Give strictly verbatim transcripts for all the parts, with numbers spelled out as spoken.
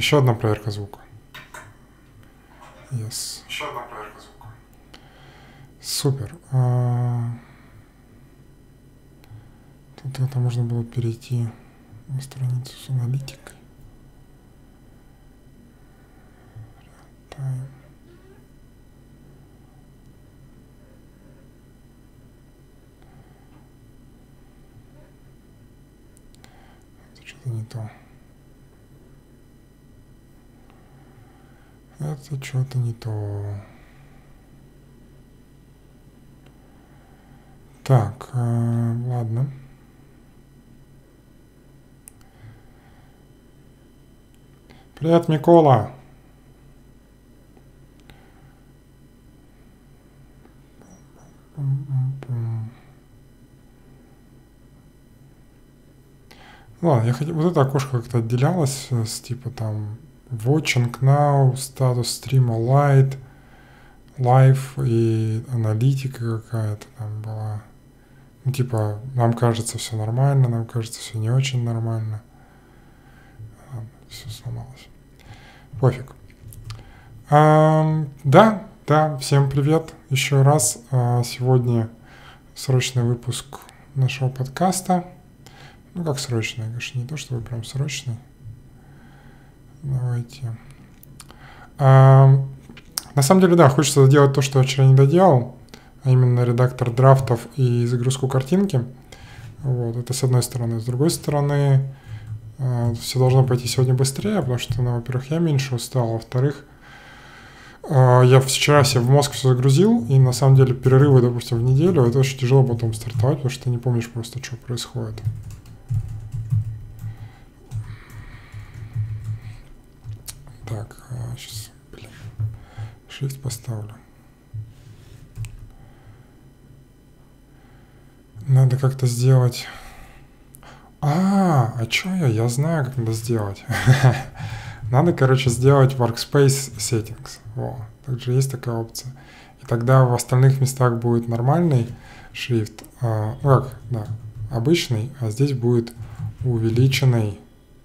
Еще одна проверка звука. Yes. Еще одна проверка звука. Супер. А... Тут это можно было перейти на страницу с аналитикой. Real-time. Это что-то не то. Это что-то не то. Так, э, ладно. Привет, Микола. Ладно, я хотел, вот это окошко как-то отделялось с типа там Watching Now, статус стрима Light, Live и аналитика какая-то там была. Ну, типа, нам кажется все нормально, нам кажется все не очень нормально. Ладно, все сломалось. Пофиг. А, да, да, всем привет еще раз. А, сегодня срочный выпуск нашего подкаста. Ну, как срочный, конечно, не то, чтобы прям срочный. Давайте. А, на самом деле, да, хочется сделать то, что я вчера не доделал, а именно редактор драфтов и загрузку картинки. Вот, это с одной стороны. С другой стороны, а, все должно пойти сегодня быстрее, потому что, ну, во-первых, я меньше устал, а во-вторых, а, я вчера себе в мозг все загрузил, и на самом деле перерывы, допустим, в неделю, это очень тяжело потом стартовать, потому что ты не помнишь просто, что происходит. Так, сейчас, блин, shift поставлю. Надо как-то сделать... А, а чё я? Я знаю, как надо сделать. Надо, короче, сделать workspace settings. Во, также есть такая опция. И тогда в остальных местах будет нормальный шрифт. А, ну как, да, обычный, а здесь будет увеличенный.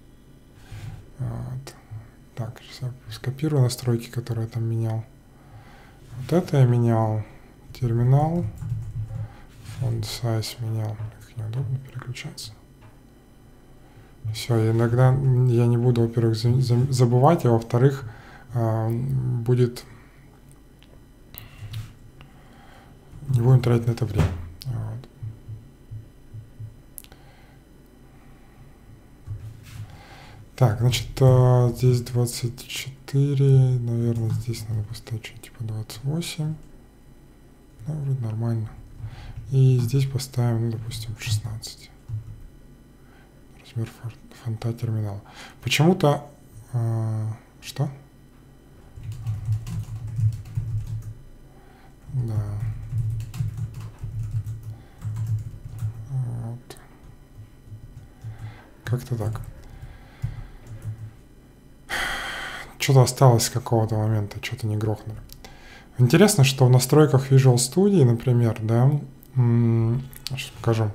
Вот. Так, сейчас я скопирую настройки, которые я там менял. Вот это я менял. Терминал. Font size менял. Как неудобно переключаться. Все, иногда я не буду, во-первых, забывать, а во-вторых, будет... Не будем тратить на это время. Вот. Так, значит, здесь двадцать четыре, наверное, здесь надо поставить что-то типа двадцать восемь. Ну, вроде нормально. И здесь поставим, ну, допустим, шестнадцать. Размер фонта терминала. Почему-то... Э, что? Да. Вот. Как-то так. Что-то осталось с какого-то момента, что-то не грохнули. Интересно, что в настройках Visual Studio, например, да, сейчас покажу.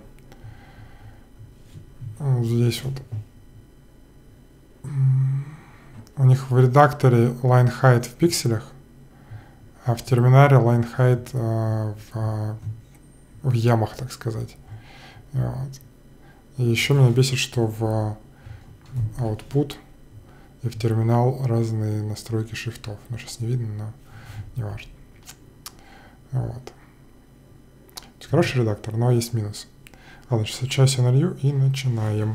Здесь вот у них в редакторе line height в пикселях, а в терминале line height э, в, в ямах, так сказать. Вот. И еще меня бесит, что в output и в терминал разные настройки шрифтов. Ну, сейчас не видно, но не важно. Вот. Хороший редактор, но есть минус. Ладно, сейчас чай все налью и начинаем.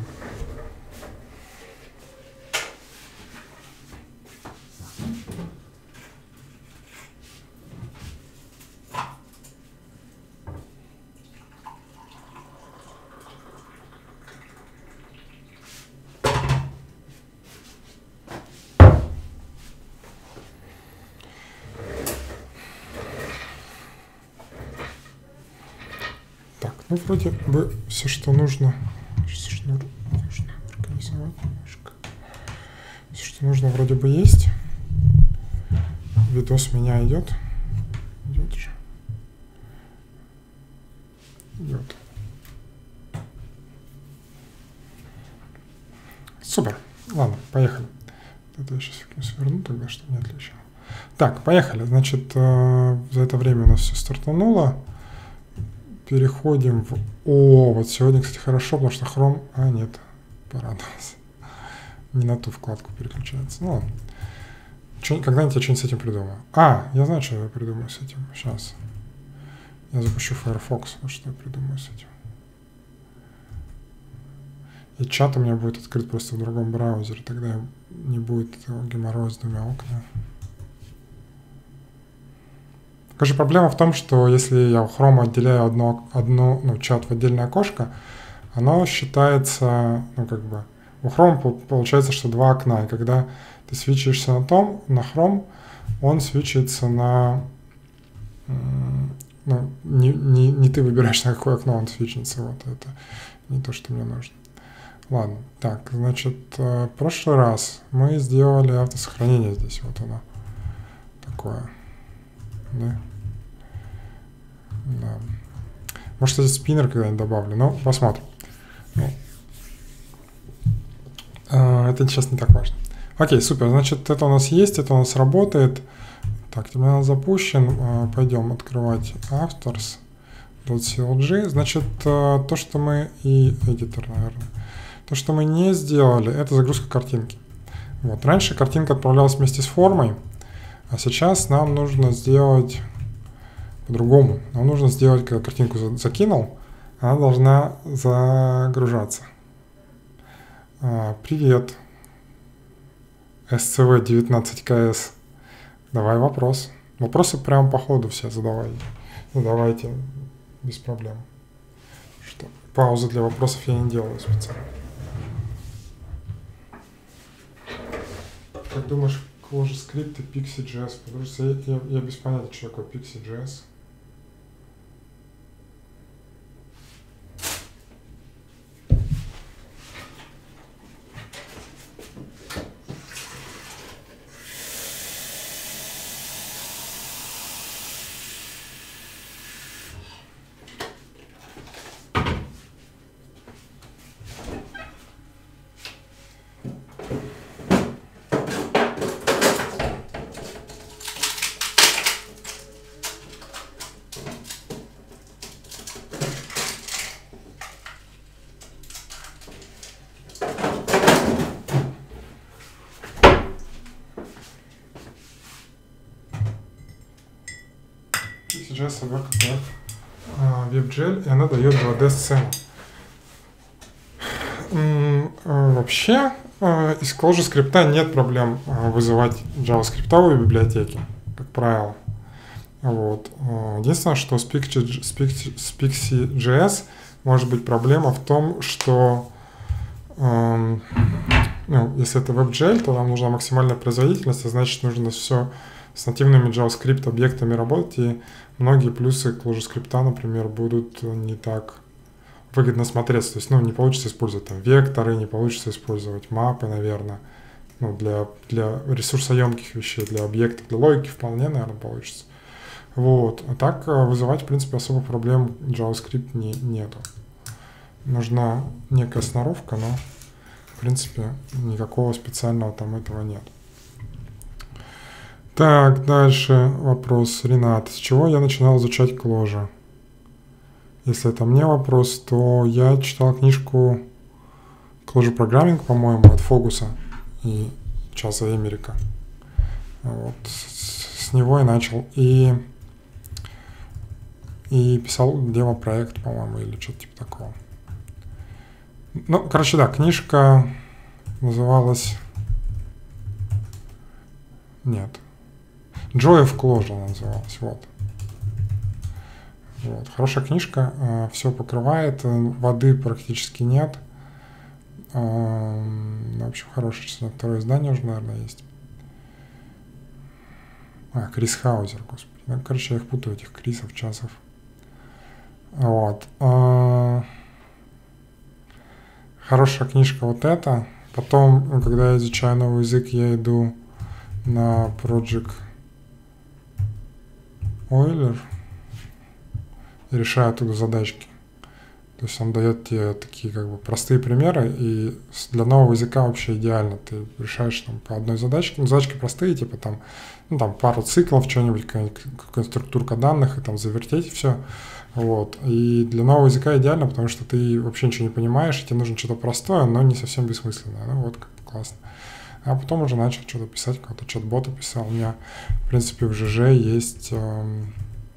Ну, вроде бы все, что нужно. Все, что нужно организовать немножко. Все, что нужно, вроде бы есть. Видос у меня идет. Идет же. Идет. Супер. Ладно, поехали. Это я сейчас фигню сверну тогда, чтобы не отличало. Так, поехали. Значит, э, за это время у нас все стартануло. Переходим в... О, вот сегодня, кстати, хорошо, потому что Chrome... А, нет, порадовался. Не на ту вкладку переключается. Ну ладно. Когда-нибудь я что-нибудь с этим придумаю. А, я знаю, что я придумаю с этим. Сейчас. Я запущу Firefox. Вот что я придумаю с этим. И чат у меня будет открыт просто в другом браузере. Тогда не будет этого геморроя с двумя окнами. Короче, проблема в том, что если я у Chrome отделяю одно, одно, ну, чат в отдельное окошко, оно считается, ну, как бы, у Chrome получается, что два окна. И когда ты свитчишься на том, на Chrome, он свитчится на... Ну, не, не, не ты выбираешь, на какое окно он свитчится. Вот это не то, что мне нужно. Ладно, так, значит, в прошлый раз мы сделали автосохранение здесь. Вот оно такое. Да. Да. Может, здесь спиннер когда-нибудь добавлю, но посмотрим. Ну, э, это сейчас не так важно. Окей, супер, значит, это у нас есть, это у нас работает. Так, терминал запущен. Э, пойдем открывать authors.clg. Значит, э, то, что мы и editor, наверное. То, что мы не сделали, это загрузка картинки. Вот. Раньше картинка отправлялась вместе с формой, а сейчас нам нужно сделать по-другому. Нам нужно сделать, когда картинку закинул, она должна загружаться. А, привет. эс си ви девятнадцать кей эс. Давай вопрос. Вопросы прямо по ходу все задавай. Задавайте без проблем. Что? Паузы для вопросов я не делаю специально. Как думаешь, ClojureScript и Pixie.js? Потому что я, я, я без понятия, что такое Pixie.js. Pixie.js оберка как WebGL, и она дает два дэ-сцену. Вообще, из ClojureScript нет проблем вызывать JavaScript библиотеки, как правило. Вот. Единственное, что с Pixie.js может быть проблема в том, что ну, если это WebGL, то нам нужна максимальная производительность, а значит нужно все с нативными JavaScript объектами работать, и многие плюсы ClojureScript, например, будут не так выгодно смотреться. То есть, ну, не получится использовать там векторы, не получится использовать мапы, наверное. Ну, для, для ресурсоемких вещей, для объектов, для логики вполне, наверное, получится. Вот. А так вызывать, в принципе, особых проблем JavaScript не, нету. Нужна некая сноровка, но, в принципе, никакого специального там этого нет. Так, дальше вопрос. Ренат, с чего я начинал изучать Clojure? Если это мне вопрос, то я читал книжку Clojure Programming, по-моему, от Фогуса и Часа Эмерика. Вот. С, с него я начал. И, и писал демо-проект, по-моему, или что-то типа такого. Ну, короче, да, книжка называлась... Нет. Joy of Clojure она называлась, вот. Вот. Хорошая книжка, э, все покрывает, воды практически нет. Э, в общем, хорошее, второе издание уже, наверное, есть. А, Крис Хаузер, господи. Ну, короче, я их путаю, этих Крисов, Часов. Вот. Э, хорошая книжка вот эта. Потом, когда я изучаю новый язык, я иду на Project Euler и решаю оттуда задачки. То есть он дает тебе такие как бы простые примеры, и для нового языка вообще идеально. Ты решаешь там по одной задачке, ну, задачки простые, типа там, ну, там пару циклов, что-нибудь, какая-нибудь структурка данных, и там завертеть все. Вот. И для нового языка идеально, потому что ты вообще ничего не понимаешь, и тебе нужно что-то простое, но не совсем бессмысленное. Ну вот, как классно. А потом уже начал что-то писать, какого-то чат-бота писал. У меня, в принципе, в ЖЖ есть эм,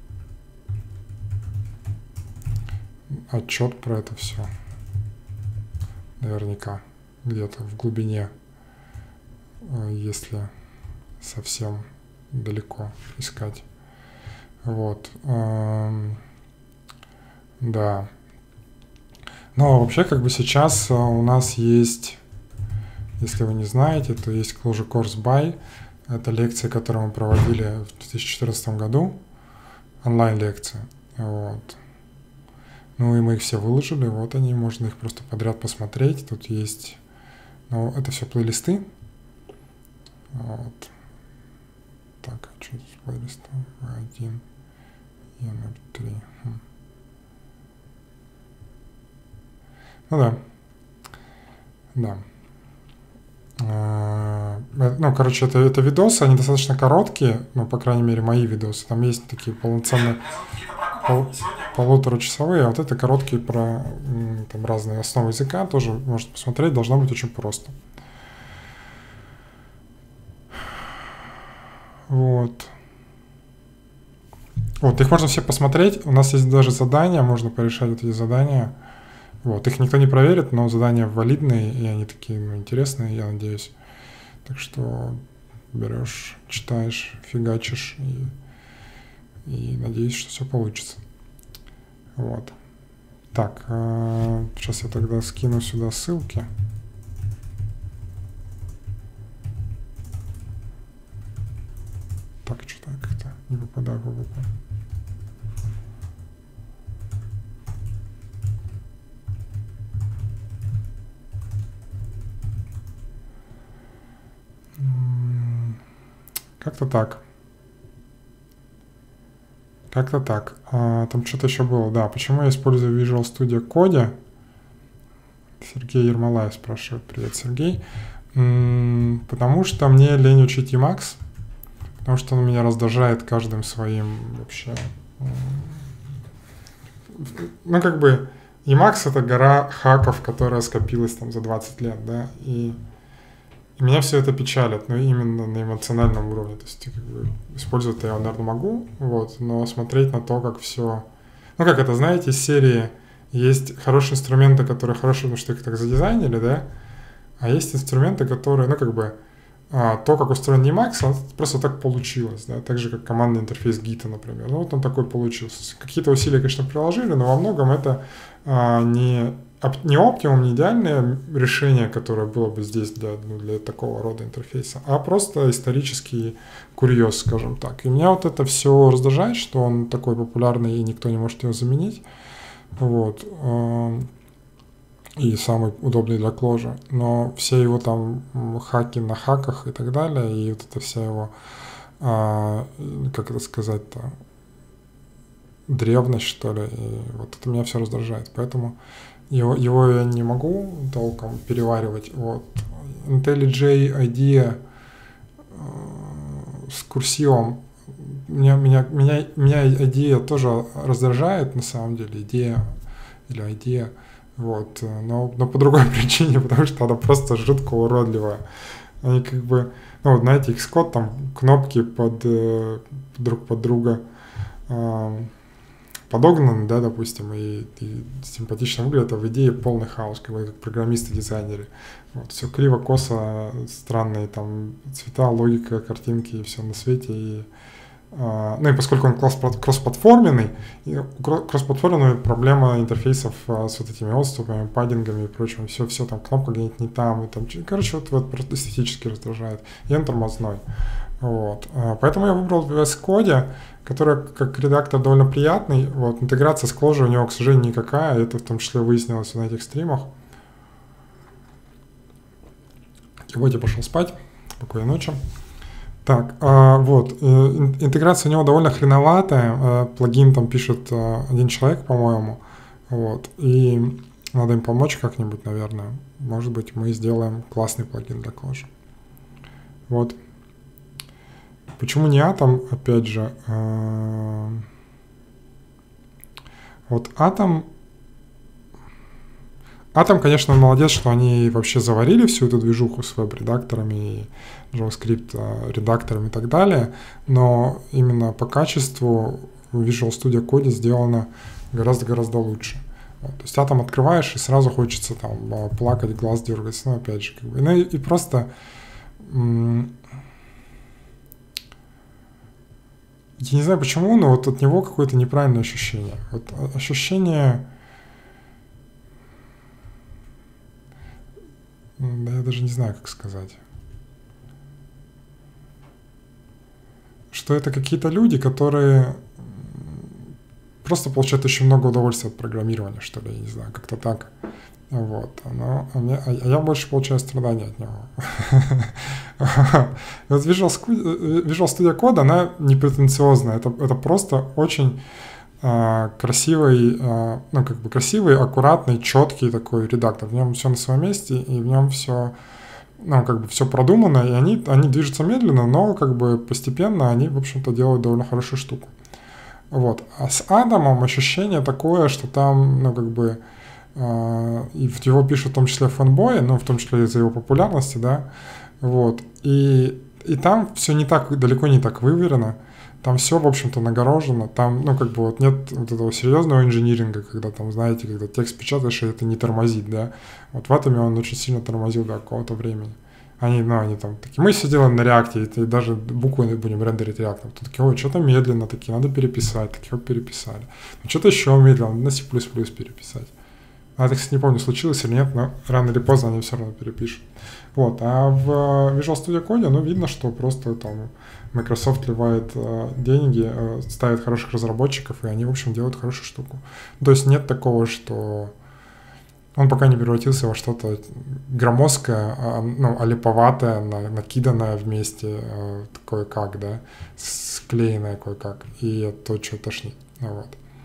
отчет про это все. Наверняка. Где-то в глубине, э, если совсем далеко искать. Вот. Эм, да. Но вообще, как бы сейчас э, у нас есть, если вы не знаете, то есть Clojure Course by. Это лекции, которые мы проводили в две тысячи четырнадцатом году. Онлайн-лекции. Вот. Ну и мы их все выложили, вот они, можно их просто подряд посмотреть. Тут есть, ну это все плейлисты. Вот. Так, а что здесь плейлисты? ви один, и ноль три. Хм. Ну да. Да. А, ну, короче, это, это видосы, они достаточно короткие, ну, по крайней мере, мои видосы. Там есть такие полноценные, пол, полуторачасовые, а вот это короткие про там, разные основы языка, тоже можете посмотреть, должно быть очень просто. Вот. Вот, их можно все посмотреть, у нас есть даже задания, можно порешать вот эти задания. Вот, их никто не проверит, но задания валидные, и они такие, ну, интересные, я надеюсь. Так что берешь, читаешь, фигачишь, и, и надеюсь, что все получится. Вот. Так, э, сейчас я тогда скину сюда ссылки. Так, что-то как-то не попадаю в букву. Как-то так. Как-то так. А, там что-то еще было. Да, почему я использую Visual Studio Code? Сергей Ермолаев спрашивает. Привет, Сергей. М-м, потому что мне лень учить Emacs. Потому что он меня раздражает каждым своим вообще. Ну, как бы, Emacs — это гора хаков, которая скопилась там за двадцать лет, да, и меня все это печалит, но именно на эмоциональном уровне. То есть, как бы, использовать я его, наверное, могу, вот, но смотреть на то, как все... Ну, как это, знаете, из серии есть хорошие инструменты, которые хорошие, потому что их так задизайнили, да, а есть инструменты, которые, ну, как бы, а, то, как устроен Emacs, он просто так получилось, да, так же, как командный интерфейс Git, например. Ну, вот он такой получился. Какие-то усилия, конечно, приложили, но во многом это а, не... не оптимум, не идеальное решение, которое было бы здесь для, ну, для такого рода интерфейса, а просто исторический курьез, скажем так. И меня вот это все раздражает, что он такой популярный и никто не может его заменить. Вот. И самый удобный для Clojure. Но все его там хаки на хаках и так далее, и вот эта вся его, как это сказать-то, древность, что ли, и вот это меня все раздражает. Поэтому Его, его я не могу толком переваривать. Вот. IntelliJ IDEA э, с курсивом. Меня, меня, меня, меня идея тоже раздражает, на самом деле, идея или идея. Вот. Но, но по другой причине, потому что она просто жутко уродливая. Они как бы, ну вот знаете, Xcode, там кнопки под, друг под друга э, подогнаны, да, допустим, и, и симпатично выглядит, а в идее полный хаос, как бы как программисты-дизайнеры. Вот, все криво, косо, странные там цвета, логика, картинки и все на свете. И, а, ну и поскольку он кросс-платформенный, кросс-платформенная проблема интерфейсов а, с вот этими отступами, паддингами и прочим, все, все там, кнопка где-нибудь не там, и там, короче, вот, вот просто эстетически раздражает. И он тормозной. Вот. Поэтому я выбрал ви эс Code, который как редактор довольно приятный. Вот. Интеграция с Clojure у него, к сожалению, никакая. Это в том числе выяснилось на этих стримах. Сегодня пошел спать. Спокойной ночи. Так, а, вот. Интеграция у него довольно хреноватая. Плагин там пишет один человек, по-моему. Вот. И надо им помочь как-нибудь, наверное. Может быть, мы сделаем классный плагин для Clojure. Вот. Почему не Atom? Опять же, вот Atom... Atom, конечно, молодец, что они вообще заварили всю эту движуху с веб-редакторами, JavaScript редакторами и так далее, но именно по качеству в Visual Studio Code сделано гораздо-гораздо лучше. Вот. То есть Atom открываешь, и сразу хочется там плакать, глаз дергать, ну, опять же, как бы, ну, и, и просто... Я не знаю почему, но вот от него какое-то неправильное ощущение. Вот ощущение... Да я даже не знаю, как сказать. Что это какие-то люди, которые просто получают очень много удовольствия от программирования, что ли, я не знаю, как-то так. Вот. Но, а, мне, а я больше получаю страдания от него. Вот Visual Studio Code, она не претенциозная. Это, это просто очень э, красивый, э, ну, как бы красивый, аккуратный, четкий такой редактор. В нем все на своем месте, и в нем все, ну, как бы все продумано, и они, они движутся медленно, но как бы постепенно они, в общем-то, делают довольно хорошую штуку. Вот. А с Адамом ощущение такое, что там, ну, как бы, Uh, и в его пишут в том числе фанбои, ну, в том числе из-за его популярности, да, вот, и, и там все не так, далеко не так выверено, там все, в общем-то, нагорожено, там, ну, как бы вот нет вот этого серьезного инжиниринга, когда там, знаете, когда текст печатаешь, и это не тормозит, да, вот в Atom он очень сильно тормозил до какого-то времени. Они, ну, они там такие, мы все делаем на реакте, и даже буквы будем рендерить реактом. Тут такие, ой, что-то медленно, такие, надо переписать, такие, вот переписали. Ну, что-то еще медленно, на C++ переписать. А это, кстати, не помню, случилось или нет, но рано или поздно они все равно перепишут. Вот. А в Visual Studio Code, ну, видно, что просто там Microsoft вливает э, деньги, э, ставит хороших разработчиков, и они, в общем, делают хорошую штуку. То есть нет такого, что он пока не превратился во что-то громоздкое, а, ну, олиповатое, на, накиданное вместе, э, кое-как, да, склеенное кое-как, и то, что тошнит. Вот.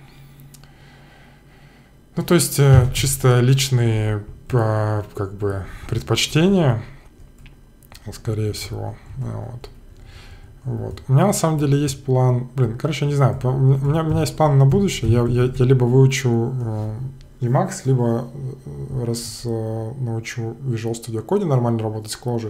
Ну, то есть чисто личные как бы предпочтения, скорее всего. Вот. Вот. У меня на самом деле есть план, блин, короче, я не знаю, у меня, у меня есть план на будущее. Я, я, я либо выучу Emacs, либо раз научу Visual Studio Code нормально работать с Clojure.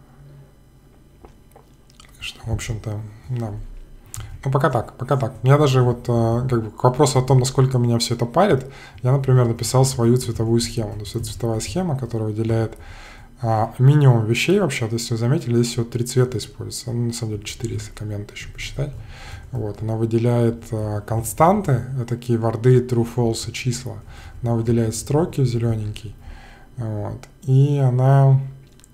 Что, в общем-то, да. Ну, пока так, пока так. Я даже вот, как бы, к вопросу о том, насколько меня все это парит, я, например, написал свою цветовую схему. То есть это цветовая схема, которая выделяет а, минимум вещей вообще. То есть вы заметили, здесь всего три цвета используется. Ну, на самом деле четыре, если комменты еще посчитать. Вот. Она выделяет а, константы, это такие варды, true, false и числа. Она выделяет строки в зелененький. Вот. И она...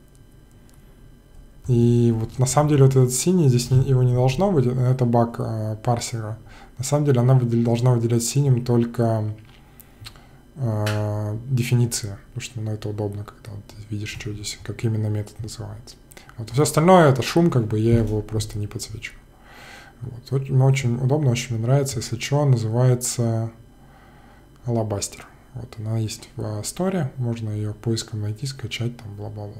И вот на самом деле вот этот синий, здесь не, его не должно быть, это баг э, парсера. На самом деле она выдел, должна выделять синим только э, дефиниции, потому что ну, это удобно, когда вот, ты видишь, что здесь, как именно метод называется. Вот. Все остальное это шум, как бы я его просто не подсвечиваю. Вот. Очень, очень удобно, очень мне нравится, если что, называется Alabaster. Вот она есть в Store, можно ее поиском найти, скачать, там, бла-бла-бла.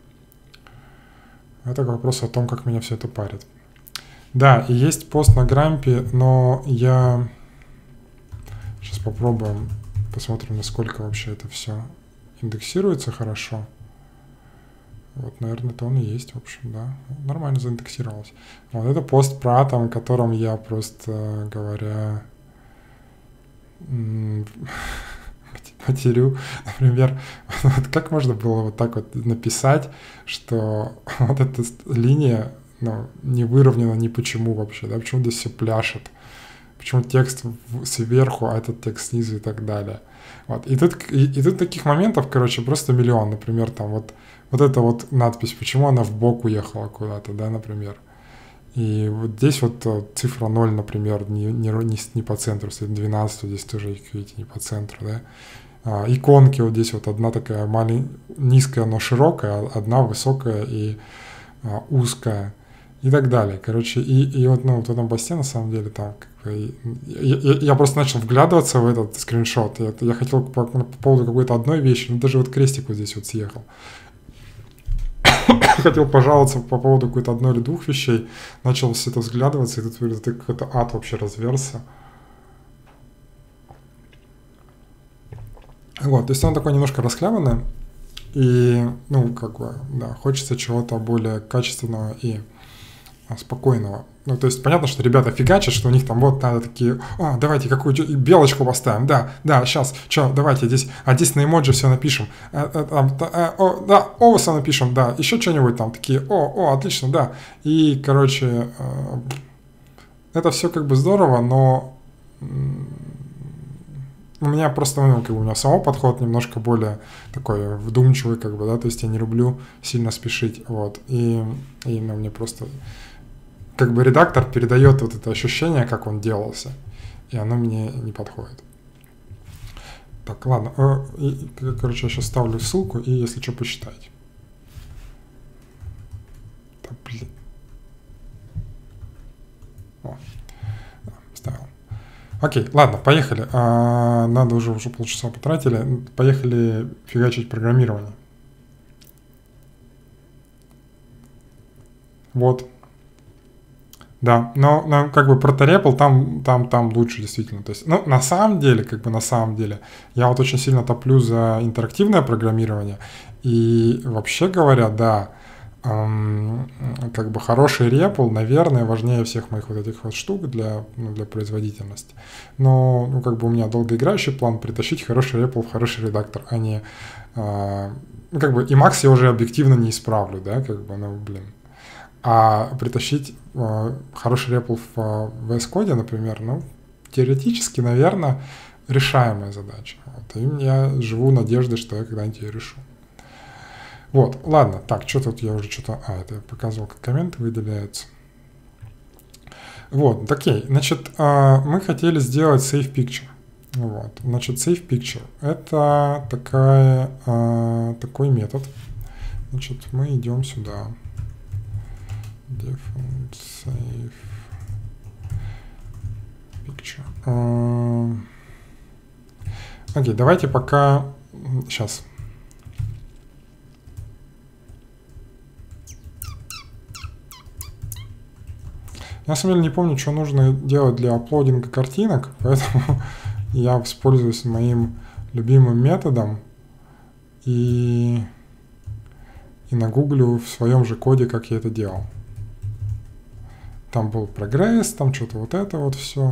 Это вопрос о том, как меня все это парит. Да, и есть пост на Грампе, но я... Сейчас попробуем, посмотрим, насколько вообще это все индексируется хорошо. Вот, наверное, это он и есть, в общем, да. Нормально заиндексировалось. Вот это пост про Atom, в котором я просто говоря... матерю, например, вот как можно было вот так вот написать, что вот эта линия, ну, не выровнена ни почему вообще, да, почему здесь все пляшет, почему текст сверху, а этот текст снизу и так далее. Вот. И, тут, и, и тут таких моментов, короче, просто миллион, например, там вот, вот эта вот надпись, почему она в бок уехала куда-то, да, например. И вот здесь вот цифра ноль, например, не, не, не, не по центру, стоит двенадцать, здесь тоже, видите, не по центру, да. А, иконки вот здесь вот одна такая маленькая, низкая, но широкая, одна высокая и а, узкая. и так далее. Короче, и, и вот, ну, вот в этом посте, на самом деле, там, как бы, я, я, я просто начал вглядываться в этот скриншот. Я, я хотел по, по поводу какой-то одной вещи, ну, даже вот крестик вот здесь вот съехал. Хотел пожаловаться по поводу какой-то одной или двух вещей. Начал все это взглядываться, и тут это какой-то ад вообще разверся. Вот, то есть он такой немножко расхлябанный. И, ну, как бы, да, хочется чего-то более качественного и спокойного. Ну, то есть понятно, что ребята фигачат, что у них там вот надо такие, а, давайте какую-то белочку поставим, да, да, сейчас, что, давайте здесь, а здесь на эмоджи все напишем, а, а, а, о, да, овоса напишем, да, еще что-нибудь там, такие, о, о, отлично, да. И, короче, это все как бы здорово, но у меня просто, ну, как бы у меня самого подход немножко более такой вдумчивый, как бы, да, то есть я не люблю сильно спешить, вот, и, и ну, мне просто, как бы редактор передает вот это ощущение, как он делался, и оно мне не подходит. Так, ладно, и, короче, я сейчас ставлю ссылку, и если что, посчитайте. Да, блин. О, да, ставил. Окей, ладно, поехали. А, надо уже, уже полчаса потратили. Поехали фигачить программирование. Вот. Да, но, но как бы проторепал, там, там, там лучше действительно. То есть, ну, на самом деле, как бы на самом деле, я вот очень сильно топлю за интерактивное программирование. И вообще говоря, да, эм, как бы хороший репл, наверное, важнее всех моих вот этих вот штук для, ну, для производительности. Но, ну, как бы у меня долгоиграющий план притащить хороший репл в хороший редактор, а не... Э, ну, как бы и Max я уже объективно не исправлю, да, как бы, ну, блин. А притащить э, хороший репл в э, ви эс Code, например, ну, теоретически, наверное, решаемая задача. Вот. И я живу надеждой, что я когда-нибудь ее решу. Вот, ладно, так, что тут я уже что-то... А, это я показывал, как комменты выделяются. Вот, окей, значит, э, мы хотели сделать Save Picture. Вот, значит, Save Picture — это такая, э, такой метод. Значит, мы идем сюда. Default Save Picture. Uh, Окей, okay, давайте пока... Сейчас. Я на самом деле не помню, что нужно делать для аплодинга картинок, поэтому я воспользуюсь моим любимым методом и, и нагуглю в своем же коде, как я это делал. Там был прогресс, там что-то вот это вот все.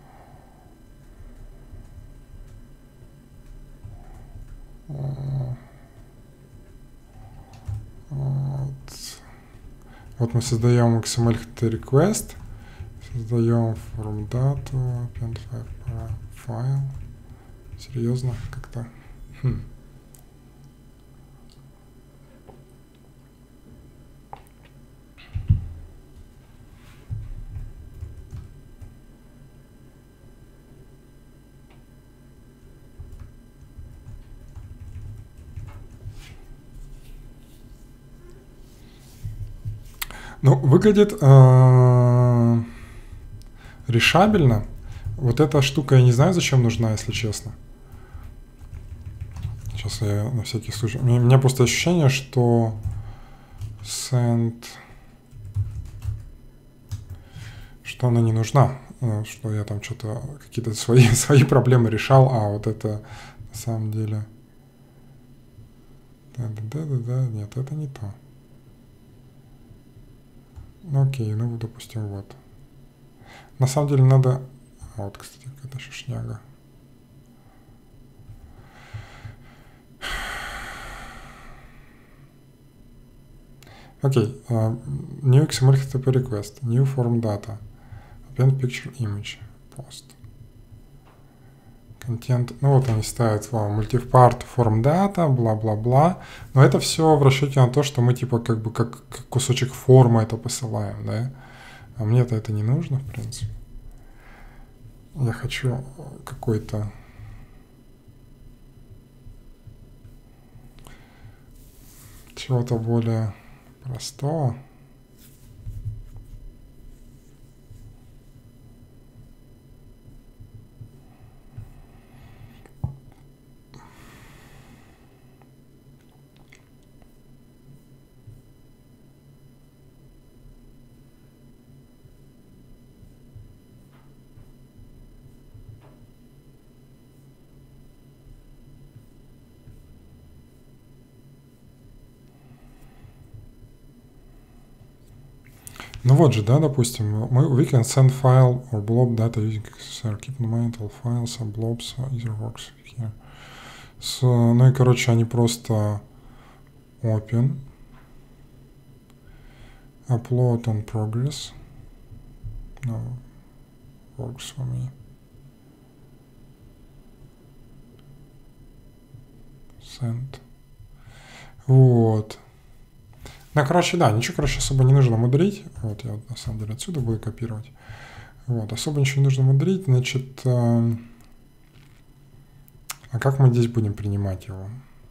Вот. Вот мы создаем икс эм эль request, создаем form data, append file. Серьезно, как-то. Хм. Ну, выглядит э, решабельно. Вот эта штука, я не знаю, зачем нужна, если честно. Сейчас я на всякий случай... У меня, у меня просто ощущение, что send... что она не нужна. Что я там что-то... Какие-то свои, свои проблемы решал, а вот это на самом деле... Да-да-да-да, нет, это не то. Ну окей, ну допустим, вот. На самом деле надо... А вот, кстати, какая-то еще шняга. Окей, uh, new икс эм эль эйч ти ти пи request, new form data, append picture image, post. Контент, ну вот они ставят вам multi-part form data, бла-бла-бла. Но это все в расчете на то, что мы типа как бы как, как кусочек формы это посылаем, да? А мне-то это не нужно, в принципе. Я хочу какой-то... чего-то более простого. Ну вот же, да, допустим, мы we can send file or blob data using X S R. Keep in mind all files and blobs either works here. So, ну и, короче, они просто open, upload on progress. No, works for me. Send. Вот. Ну, короче, да, ничего, короче, особо не нужно мудрить. Вот, я вот, на самом деле отсюда буду копировать. Вот, особо ничего не нужно мудрить. Значит, э, а как мы здесь будем принимать его?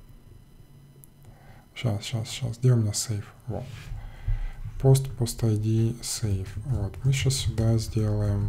Сейчас, сейчас, сейчас. Где у меня save? Вот. Post, post ай ди, save. Вот, мы сейчас сюда сделаем...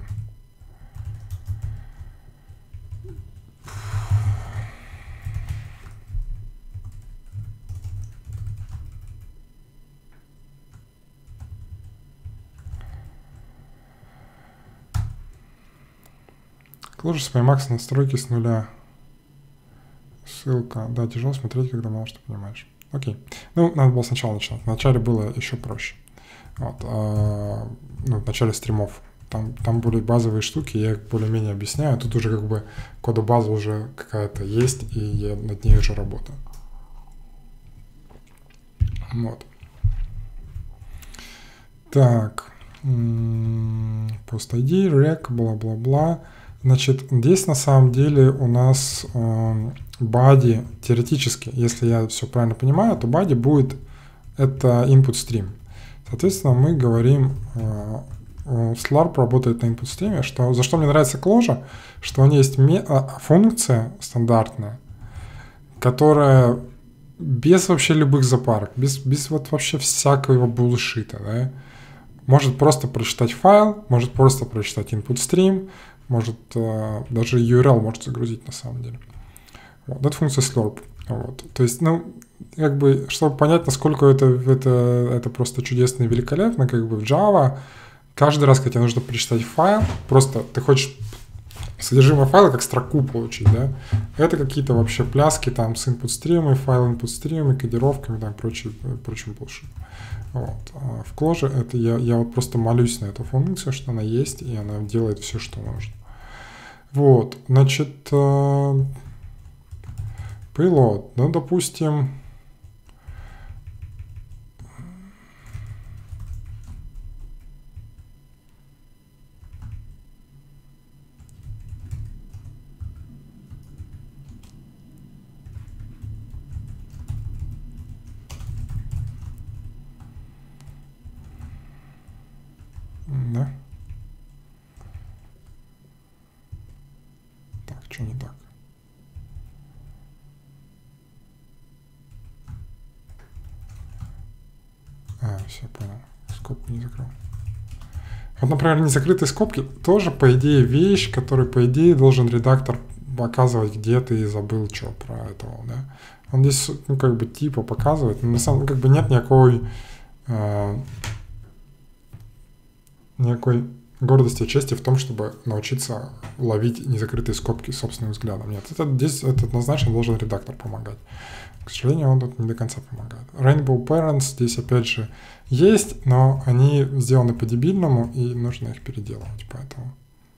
Clojure Spymax настройки с нуля. Ссылка. Да, тяжело смотреть, когда мало что понимаешь. Окей. Ну, надо было сначала начинать. Вначале было еще проще. Вот. А, ну, в начале стримов. Там, там более базовые штуки, я их более-менее объясняю. Тут уже как бы кодобаза уже какая-то есть, и я над ней уже работаю. Вот. Так. Post ай ди, rec, бла-бла-бла. Значит, здесь на самом деле у нас э, body, теоретически, если я все правильно понимаю, то body будет это input stream. Соответственно, мы говорим, э, Slurp работает на input stream, что, за что мне нравится Clojure, что у нее есть ме- функция стандартная, которая без вообще любых запарок, без, без вот вообще всякого булшита, да, может просто прочитать файл, может просто прочитать input stream, может э, даже ю ар эл может загрузить на самом деле. Вот, это функция slurp. Вот. То есть, ну, как бы, чтобы понять, насколько это, это, это просто чудесно и великолепно, как бы в Java, каждый раз, когда тебе нужно прочитать файл, просто ты хочешь содержимое файла как строку получить, да, это какие-то вообще пляски там с input стримами, файл input стримами, кодировками, там, прочим, прочим bullshit. Вот. А в Clojure это я, я вот просто молюсь на эту функцию, что она есть, и она делает все, что нужно. Вот, значит, э, payload, ну, допустим, да. Так, что не так? А, все, понял. Скобку не закрыл. Вот, например, незакрытые скобки тоже, по идее, вещь, которую, по идее, должен редактор показывать, где ты забыл что про этого, да. Он здесь, ну, как бы, типа показывает, но на самом деле, как бы, нет никакой, э, никакой гордости и чести в том, чтобы научиться ловить незакрытые скобки собственным взглядом. Нет, это здесь это однозначно должен редактор помогать. К сожалению, он тут не до конца помогает. Rainbow Parents здесь, опять же, есть, но они сделаны по-дебильному, и нужно их переделывать, поэтому...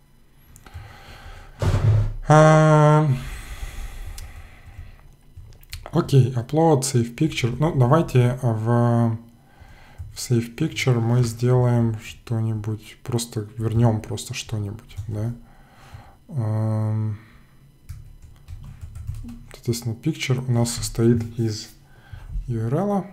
А... Окей, upload, save picture. Ну, давайте в... В Save Picture мы сделаем что-нибудь, просто вернем просто что-нибудь, да. Соответственно, Picture у нас состоит из ю ар эл.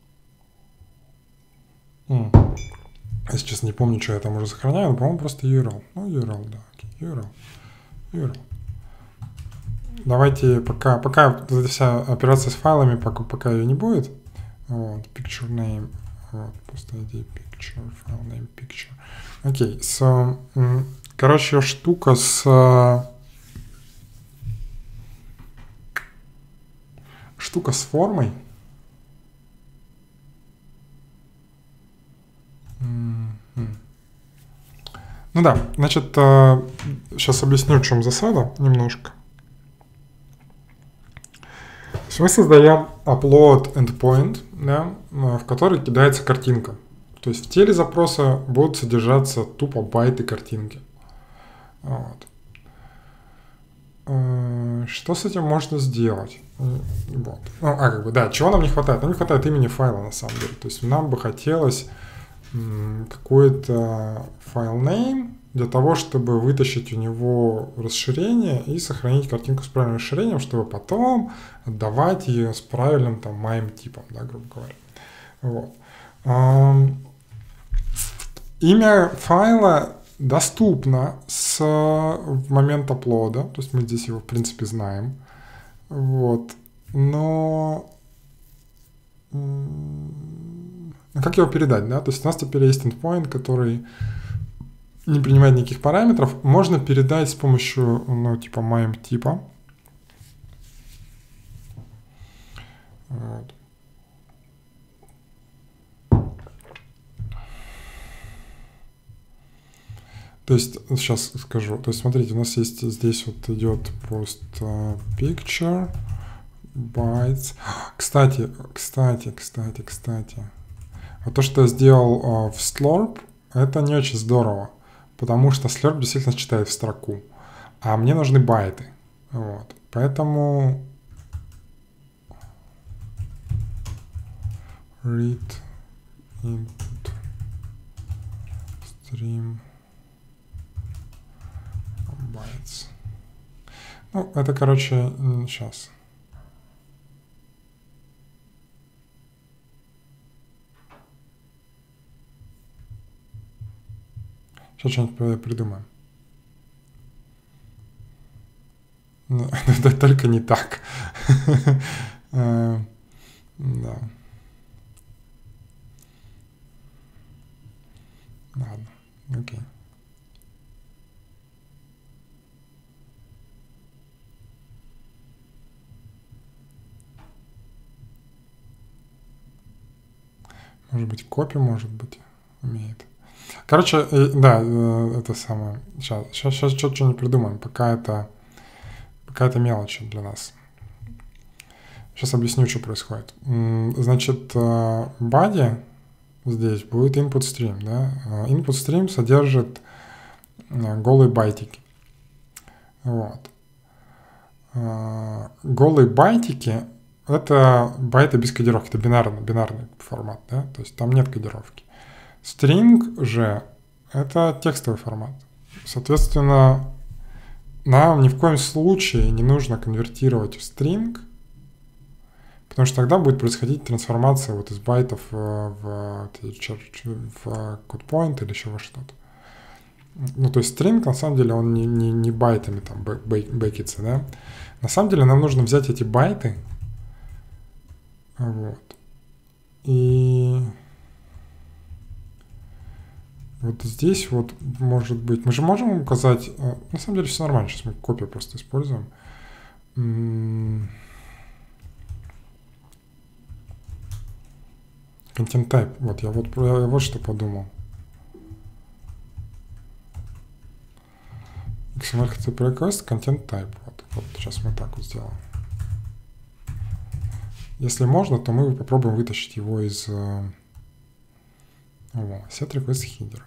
Mm. Я сейчас не помню, что я там уже сохраняю, но, по-моему, просто ю ар эл. Ну, ю ар эл, да, окей, ю ар эл. ю ар эл. Давайте, пока, пока эта вся операция с файлами, пока, пока ее не будет, вот, Picture Name. Вот, просто ай ди picture, file name picture. Окей, okay, so, mm, короче, штука с... Штука с формой. Mm-hmm. Ну да, значит, сейчас объясню, в чем засада немножко. Мы создаем upload endpoint, да, в который кидается картинка. То есть в теле запроса будут содержаться тупо байты картинки. Вот. Что с этим можно сделать? Вот. Ну, а как бы, да, чего нам не хватает? Нам не хватает имени файла, на самом деле. То есть нам бы хотелось какой-то файл name для того, чтобы вытащить у него расширение и сохранить картинку с правильным расширением, чтобы потом отдавать ее с правильным там моим типом, да, грубо говоря. Вот. Имя файла доступно с в момент аплода, то есть мы здесь его в принципе знаем, вот, но как его передать, да, то есть у нас теперь есть endpoint, который не принимает никаких параметров, можно передать с помощью, ну, типа mime типа, вот. То есть, сейчас скажу, то есть, смотрите, у нас есть здесь вот идет post picture, bytes. Кстати, кстати, кстати, кстати. Вот то, что я сделал в slurp, это не очень здорово, потому что slurp действительно читает в строку, а мне нужны байты. Вот, поэтому read input stream bytes. Ну, это, короче, сейчас. Сейчас что-нибудь придумаем. Это только не так. Да. Ладно, окей. Может быть, копи, может быть, умеет. Короче, да, это самое. Сейчас, сейчас, сейчас что-нибудь придумаем, пока это, пока это мелочи для нас. Сейчас объясню, что происходит. Значит, body здесь будет input stream, да. Input stream содержит голые байтики. Вот. Голые байтики — это байты без кодировки, это бинарный, бинарный формат, да, то есть там нет кодировки. String же — это текстовый формат. Соответственно, нам ни в коем случае не нужно конвертировать в string, потому что тогда будет происходить трансформация вот из байтов в, в, в code point или еще во что-то. Ну, то есть string, на самом деле, он не, не, не байтами там бэкится, да. На самом деле нам нужно взять эти байты, вот, и вот здесь вот может быть, мы же можем указать, на самом деле все нормально, сейчас мы копию просто используем. Content type, вот я вот, я вот что подумал. икс эм эль эйч ти ти пи request, content type, вот, вот сейчас мы так вот сделаем. Если можно, то мы попробуем вытащить его из о, set request header.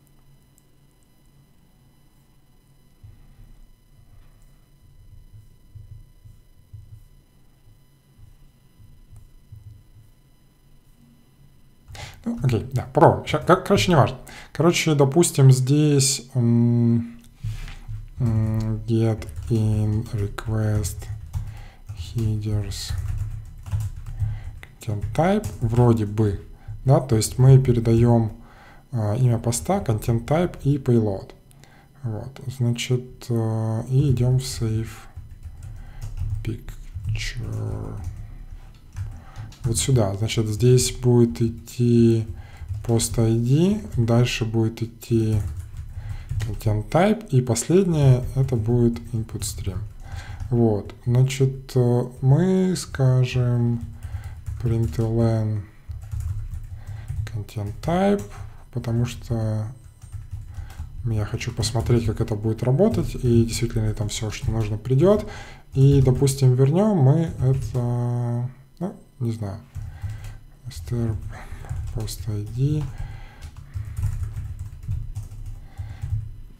Ну, окей, да, попробуем. Сейчас, как, короче, не важно. Короче, допустим, здесь um, um, get in request headers content type вроде бы, да, то есть мы передаем uh, имя поста, content type и payload. Вот, значит, uh, и идем в save picture. Вот сюда, значит, здесь будет идти post ай ди, дальше будет идти content type, и последнее это будет input stream. Вот, значит, мы скажем println content type, потому что я хочу посмотреть, как это будет работать, и действительно ли там все, что нужно, придет. И, допустим, вернем мы это, ну, не знаю, post ай ди,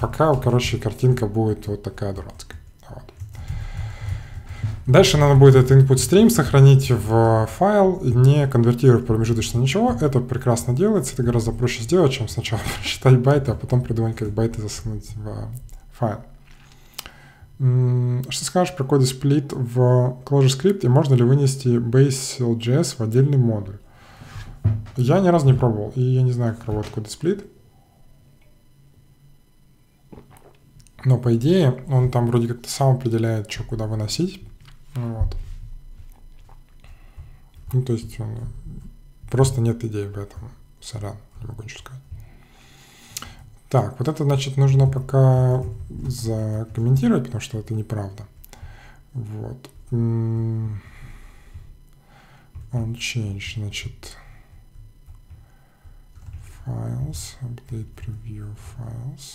пока, короче, картинка будет вот такая дурацкая. Вот. Дальше надо будет этот input stream сохранить в файл, не конвертировав промежуточно ничего. Это прекрасно делается, это гораздо проще сделать, чем сначала прочитать байты, а потом придумать, как байты засунуть в файл. Что скажешь про коды сплит в ClojureScript и можно ли вынести Base.js в отдельный модуль? Я ни разу не пробовал, и я не знаю, как работает коды сплит. Но по идее он там вроде как-то сам определяет, что куда выносить. Вот. Ну, то есть он, просто нет идей в этом. Сорян, не могу ничего сказать. Так, вот это, значит, нужно пока закомментировать, потому что это неправда. Вот. On change, значит, files, update preview files.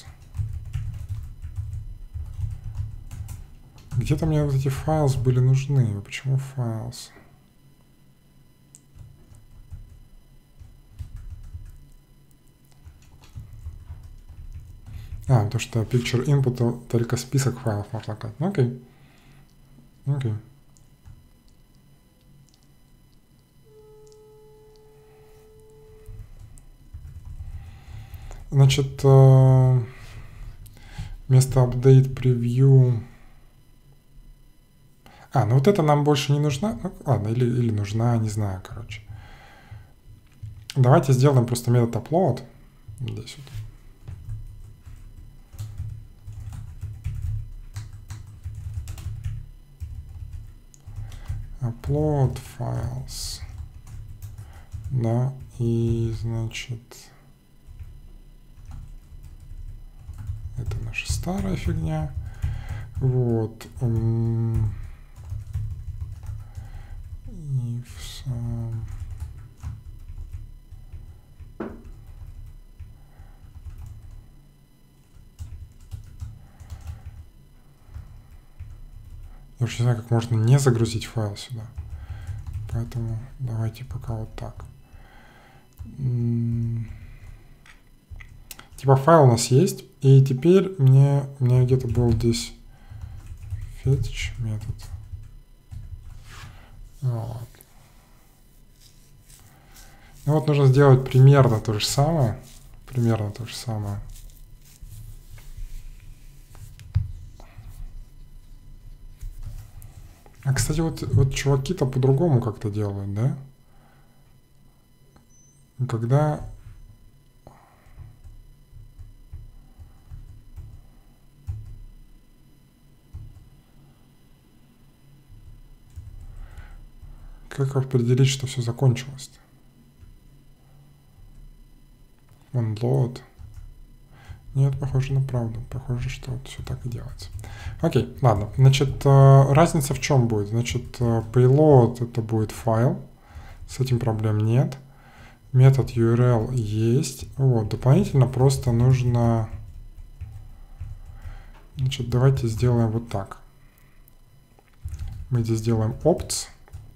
Где-то мне вот эти files были нужны. Почему files? А, то, что picture input только список файлов можно класть. Ну, окей. Окей. Значит, вместо update preview... А, ну вот это нам больше не нужна. Ну, ладно, или, или нужна, не знаю, короче. Давайте сделаем просто метод upload. Здесь вот. Upload files. Да, и значит... Это наша старая фигня. Вот. If some... Я вообще не знаю, как можно не загрузить файл сюда. Поэтому давайте пока вот так. Типа файл у нас есть. И теперь мне, у меня где-то был здесь fetch метод. Вот. Ну вот нужно сделать примерно то же самое. Примерно то же самое. А, кстати, вот, вот чуваки-то по-другому как-то делают, да? Когда... Как определить, что все закончилось-то? OnLoad. Нет, похоже на правду. Похоже, что вот все так и делается. Окей, ладно. Значит, разница в чем будет? Значит, payload это будет файл. С этим проблем нет. Метод ю ар эл есть. Вот, дополнительно просто нужно... Значит, давайте сделаем вот так. Мы здесь сделаем opts.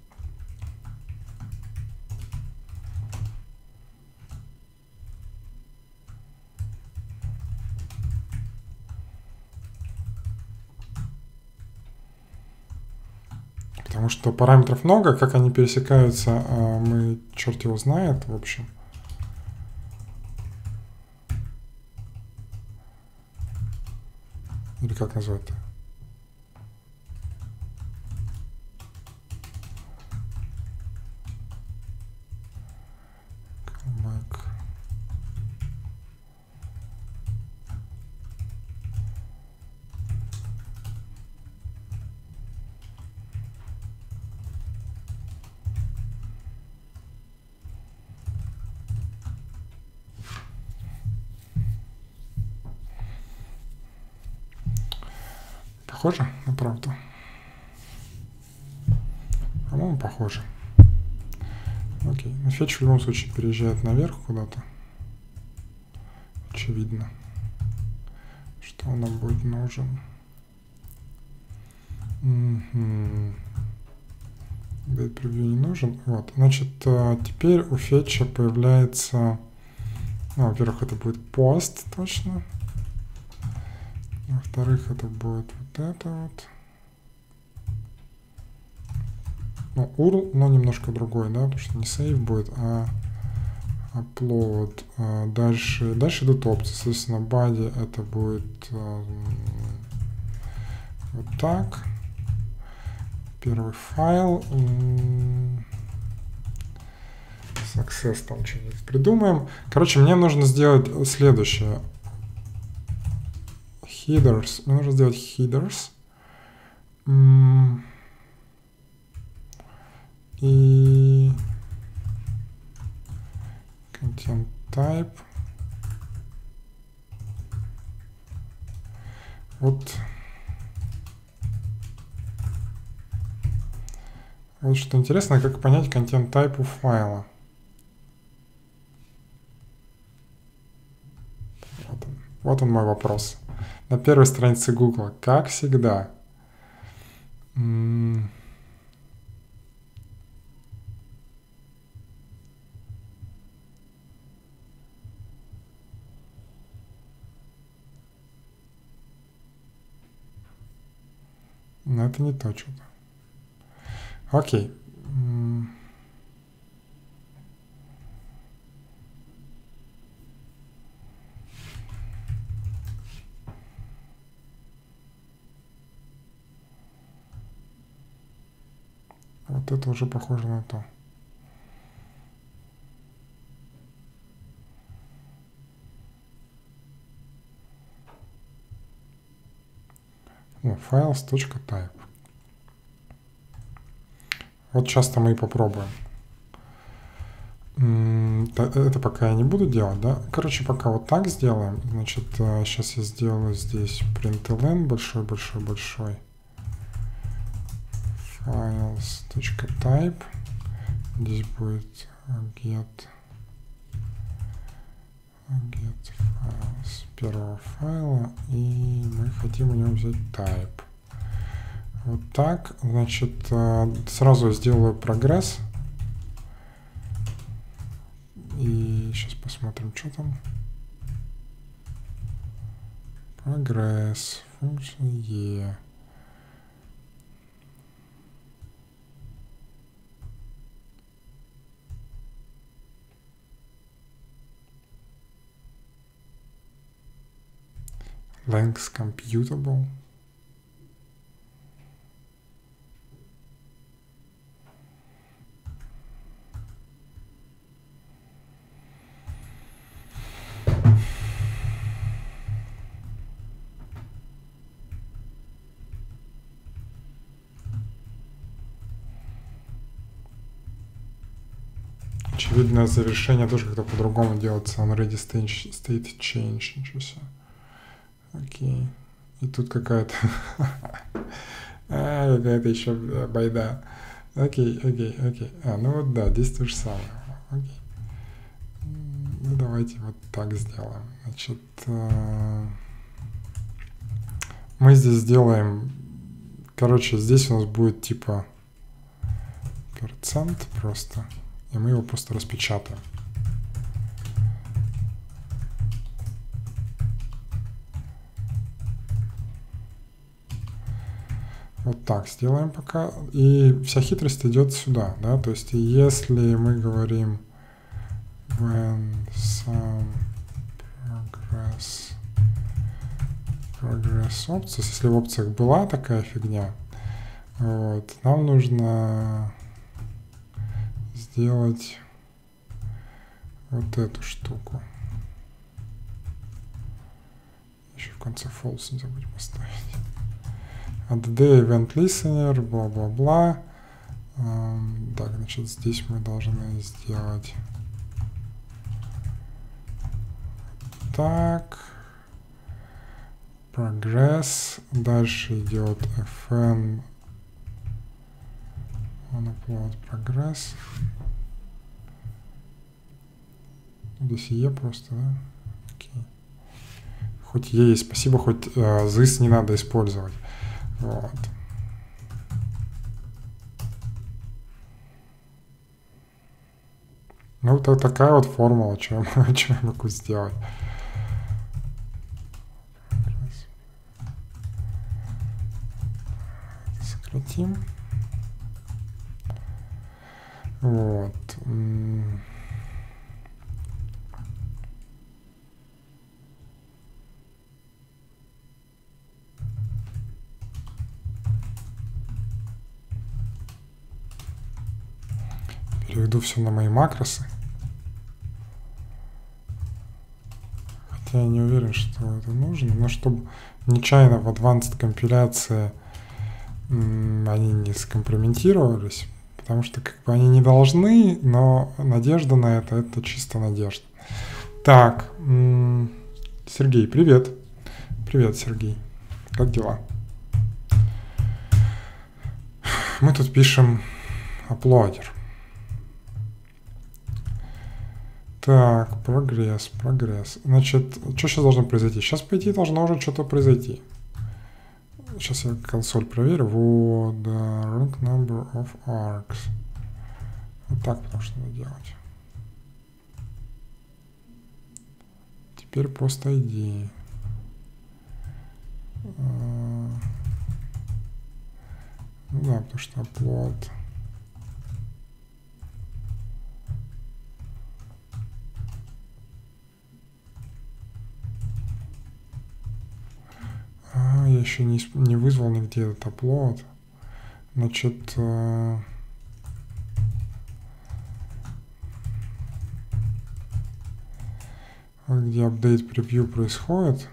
Потому что параметров много, как они пересекаются, мы черт его знает, в общем. Или как назвать-то? Callback. Похоже на правду? По-моему, похоже. Окей. Но фетч в любом случае переезжает наверх куда-то. Очевидно. Что он нам будет нужен. Угу. Date preview не нужен. Вот. Значит, теперь у фетча появляется... Ну, во-первых, это будет пост точно. Во-вторых, это будет вот это вот. Ну, ю ар эл, но немножко другой, да, потому что не save будет, а upload. А дальше, дальше идут опции. Соответственно, body это будет а, вот так. Первый файл. Success там что-нибудь придумаем. Короче, мне нужно сделать следующее. Headers. Мне нужно сделать headers. И content type. Вот. Вот что интересно, как понять content type у файла. Вот он, вот он мой вопрос. На первой странице Google, как всегда. М- Но это не то что-то. Окей. М- Вот это уже похоже на то. Ну, files.type. Вот сейчас-то мы и попробуем. Это пока я не буду делать, да? Короче, пока вот так сделаем. Значит, сейчас я сделаю здесь println большой-большой-большой. Files.type. Здесь будет get, get files первого файла. И мы хотим у него взять type. Вот так. Значит, сразу сделаю прогресс. И сейчас посмотрим, что там. Прогресс. Функция E. Length computable. Очевидно, завершение тоже как-то по-другому делается. On ready state, state change. Ничего себе. Окей. И тут какая-то а, какая-то еще байда. Окей, окей, окей. А, ну вот да, здесь то же самое. Окей. Ну давайте вот так сделаем. Значит, мы здесь сделаем, короче, здесь у нас будет типа процент просто. И мы его просто распечатаем. Вот так сделаем пока. И вся хитрость идет сюда, да, то есть если мы говорим when some progress, progress options, если в опциях была такая фигня, вот, нам нужно сделать вот эту штуку. Еще в конце false не забудь поставить. Add event listener, бла-бла-бла. Um, так, значит, здесь мы должны сделать так. Progress. Дальше идет fn on upload progress. Здесь E просто, да? Окей. Хоть E есть, спасибо, хоть uh, this не надо использовать. Вот. Ну, вот такая вот формула, что я могу сделать. Steam. Вот. Переведу все на мои макросы. Хотя я не уверен, что это нужно, но чтобы нечаянно в advanced компиляции они не скомпрометировались, потому что как бы они не должны, но надежда на это, это чисто надежда. Так, Сергей, привет. Привет, Сергей. Как дела? Мы тут пишем аплодер. Так, прогресс, прогресс. Значит, что сейчас должно произойти? Сейчас, по идее, должно уже что-то произойти. Сейчас я консоль проверю. Вот, да, rank number of arcs. Вот так потому что надо делать. Теперь пост ай ди. Ну да, потому что upload. А, я еще не, не вызвал нигде этот upload. Значит, э, где апдейт превью происходит.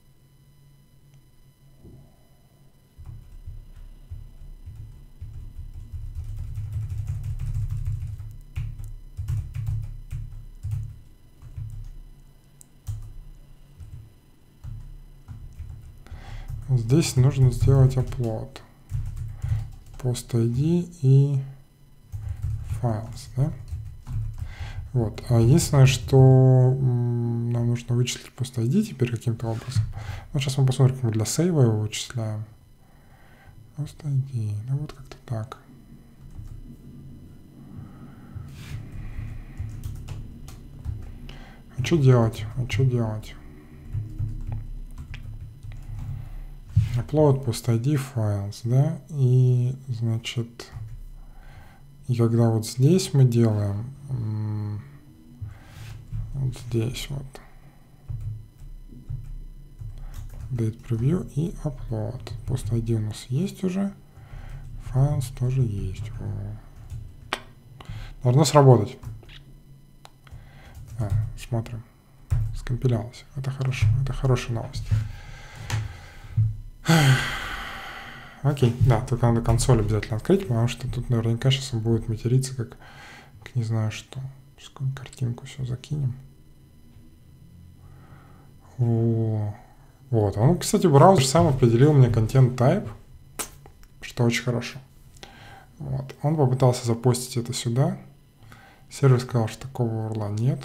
Здесь нужно сделать upload. Post ай ди и files, да? Вот. А единственное, что нам нужно вычислить post ай ди теперь каким-то образом. Ну, сейчас мы посмотрим, как мы для сейва его вычисляем. Post ай ди. Ну, вот как-то так. А что делать? А что делать? Upload post ай ди files, да, и, значит, и когда вот здесь мы делаем, вот здесь вот, date preview и upload. Post ай ди у нас есть уже, files тоже есть. О. Должно сработать. А, смотрим, скомпилялось. Это хорошо, это хорошая новость. Окей, да, только надо консоль обязательно открыть, потому что тут наверняка сейчас он будет материться, как, как не знаю что. Сколько картинку все закинем. О, вот, он, кстати, браузер сам определил мне content type, что очень хорошо. Вот, он попытался запостить это сюда. Сервер сказал, что такого урла нет.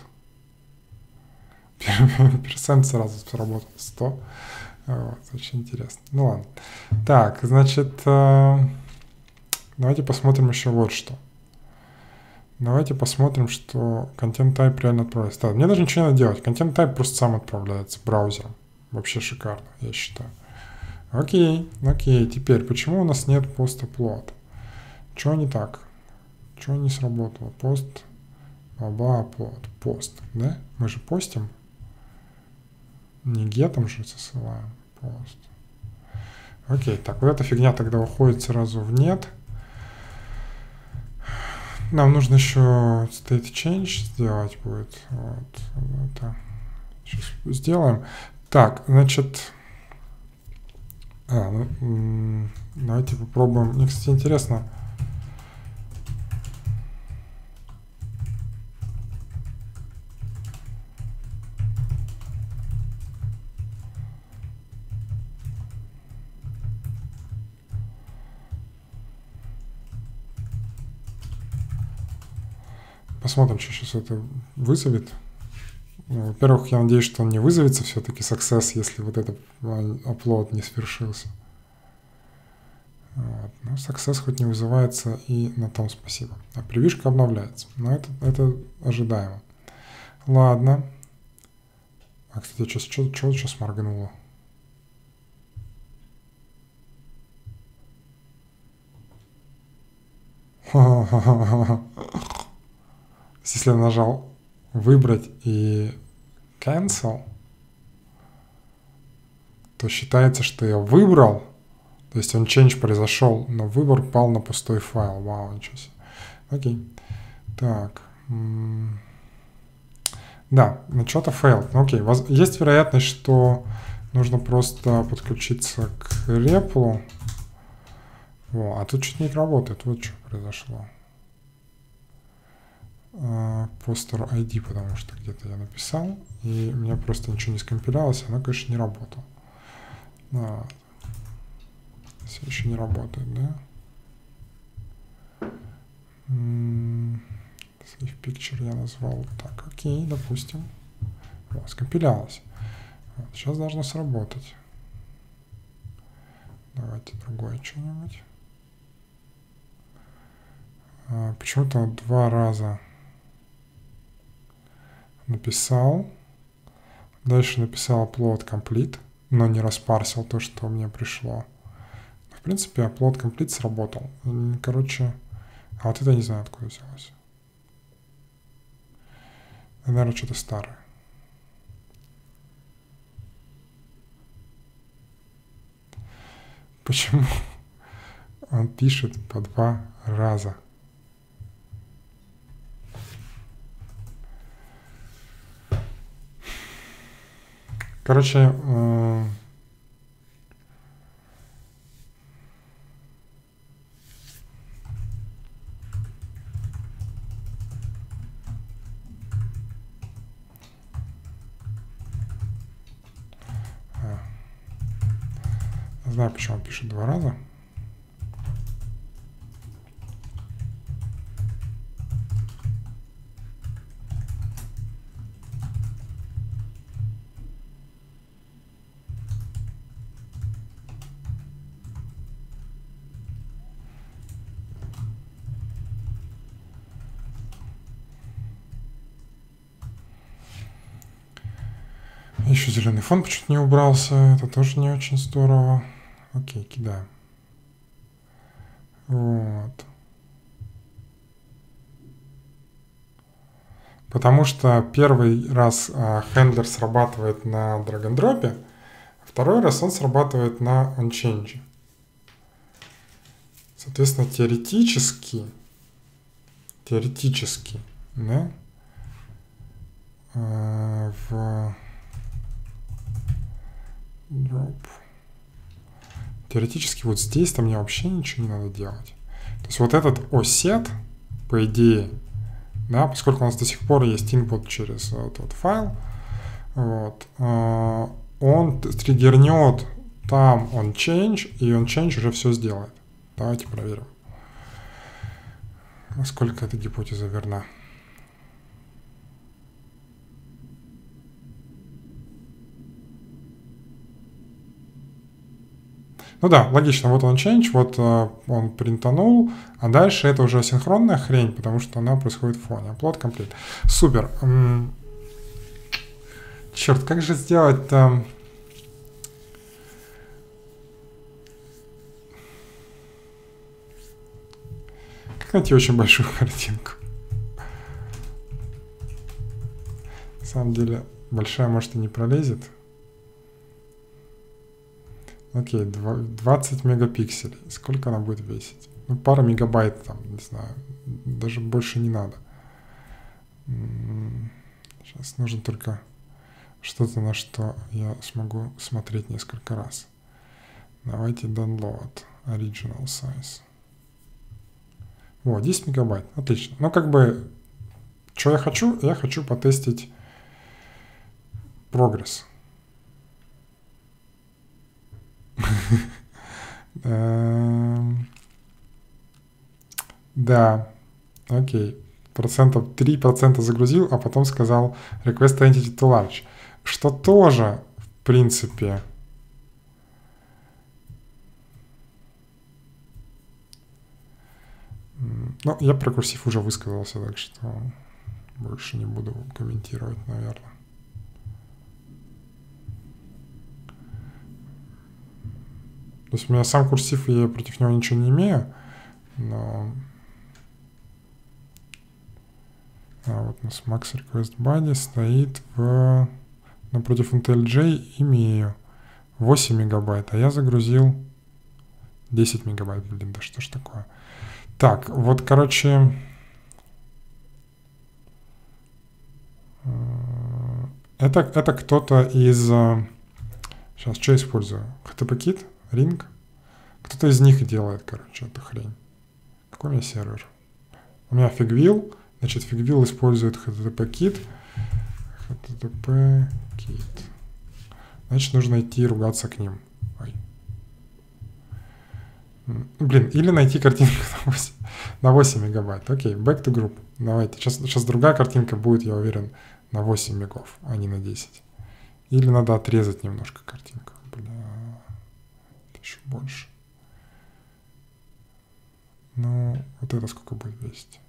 Перцент сразу сработал сто. Вот, очень интересно. Ну ладно. Так, значит, давайте посмотрим еще вот что. Давайте посмотрим, что content type реально отправляется. Да, мне даже ничего не надо делать. Content type просто сам отправляется браузером. Вообще шикарно, я считаю. Окей, окей. Теперь, почему у нас нет post upload? Чего не так? Чего не сработало? Post, баба, upload, пост, да? Мы же постим. Не гетом же засылаем. Пост. Окей, так, вот эта фигня тогда уходит сразу в нет. Нам нужно еще state change сделать будет. Вот это. Сейчас сделаем. Так, значит, а, ну, давайте попробуем. Мне, кстати, интересно. Посмотрим, что сейчас это вызовет. Ну, во-первых, я надеюсь, что он не вызовется все-таки success, если вот этот upload не свершился. Вот. Ну, success хоть не вызывается, и на том спасибо. А превьюшка обновляется. Но это, это ожидаемо. Ладно. А, кстати, что, что, что сейчас моргнуло? Если я нажал выбрать и cancel, то считается, что я выбрал, то есть он change произошел, но выбор пал на пустой файл. Вау, ничего себе. Окей. Так. Да, ну что-то failed. Ну, окей. Есть вероятность, что нужно просто подключиться к реплу. О, а тут что-то не работает. Вот что произошло. Постер ай ди, потому что где-то я написал, и у меня просто ничего не скомпилялось, оно, конечно, не работало. А, все еще не работает, да? Save Picture я назвал так, окей, допустим. Вот, скомпилялось. Вот, сейчас должно сработать. Давайте другое что-нибудь. А, почему-то два раза написал. Дальше написал upload complete, но не распарсил то, что мне пришло. В принципе, upload complete сработал. Короче, а вот это я не знаю, откуда взялось. Наверное, что-то старое. Почему он пишет по два раза? Короче, э не знаю, почему он пишет два раза. Еще зеленый фон почему-то не убрался. Это тоже не очень здорово. Окей, кидаем. Вот. Потому что первый раз а, хендлер срабатывает на drag-and-drop, а второй раз он срабатывает на onChange. Соответственно, теоретически, теоретически, да, а, в drop. Теоретически вот здесь-то мне вообще ничего не надо делать. То есть вот этот осет, по идее, да, поскольку у нас до сих пор есть input через вот этот файл, вот, он триггернет там onChange, и onChange уже все сделает. Давайте проверим, насколько эта гипотеза верна. Ну да, логично, вот он change, вот uh, он принтанул, а дальше это уже асинхронная хрень, потому что она происходит в фоне. Upload complete. Супер. М-м- Черт, как же сделать-то... Как найти очень большую картинку? На самом деле, большая, может, и не пролезет. Окей, двадцать мегапикселей. Сколько она будет весить? Ну, пара мегабайт там, не знаю. Даже больше не надо. Сейчас нужно только что-то, на что я смогу смотреть несколько раз. Давайте download original size. Вот, десять мегабайт. Отлично. Ну, как бы, что я хочу? Я хочу потестить прогресс. Да, окей. Процентов три процента загрузил, а потом сказал request entity to large. Что тоже, в принципе, ну, я про курсив уже высказался, так что больше не буду комментировать, наверное. То есть у меня сам курсив, и я против него ничего не имею, но А вот у нас Max Request Body стоит в... напротив IntelliJ, имею восемь мегабайт, а я загрузил десять мегабайт. Блин, да что ж такое. Так, вот, короче... Это, это кто-то из... Сейчас, что использую? эйч ти ти пи Kit? Ring? Кто-то из них делает, короче, эту хрень. Какой у меня сервер? У меня Figwheel. Значит, Figwheel использует эйч ти ти пи Kit. эйч ти ти пи Kit. Значит, нужно идти ругаться к ним. Ой. Блин, или найти картинку на восемь, на восемь мегабайт. Окей, back to group. Давайте. Сейчас, сейчас другая картинка будет, я уверен, на восемь мегов, а не на десять. Или надо отрезать немножко картинку. Бля, это еще больше. Ну, вот это сколько будет весить?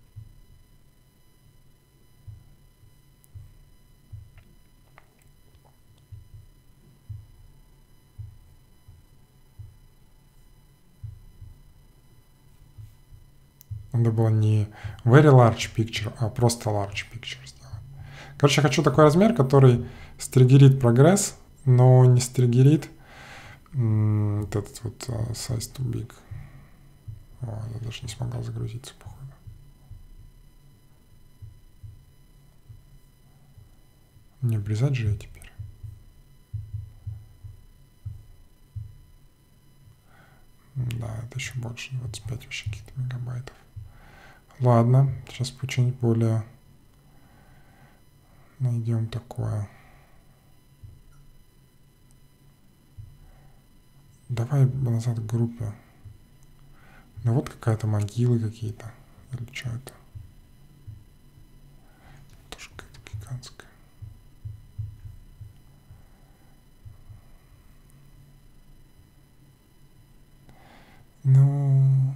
Надо было не very large picture, а просто large picture сделать. Короче, я хочу такой размер, который стригерит прогресс, но не стригерит м- вот этот вот uh, size too big. О, я даже не смогла загрузиться, походу. Не обрезать же я теперь. Да, это еще больше, двадцать пять вообще каких-то мегабайтов. Ладно, сейчас что-нибудь более найдем такое. Давай назад к группе. Ну вот какая-то могилы какие-то. Или что это? Тоже какая-то гигантская. Ну...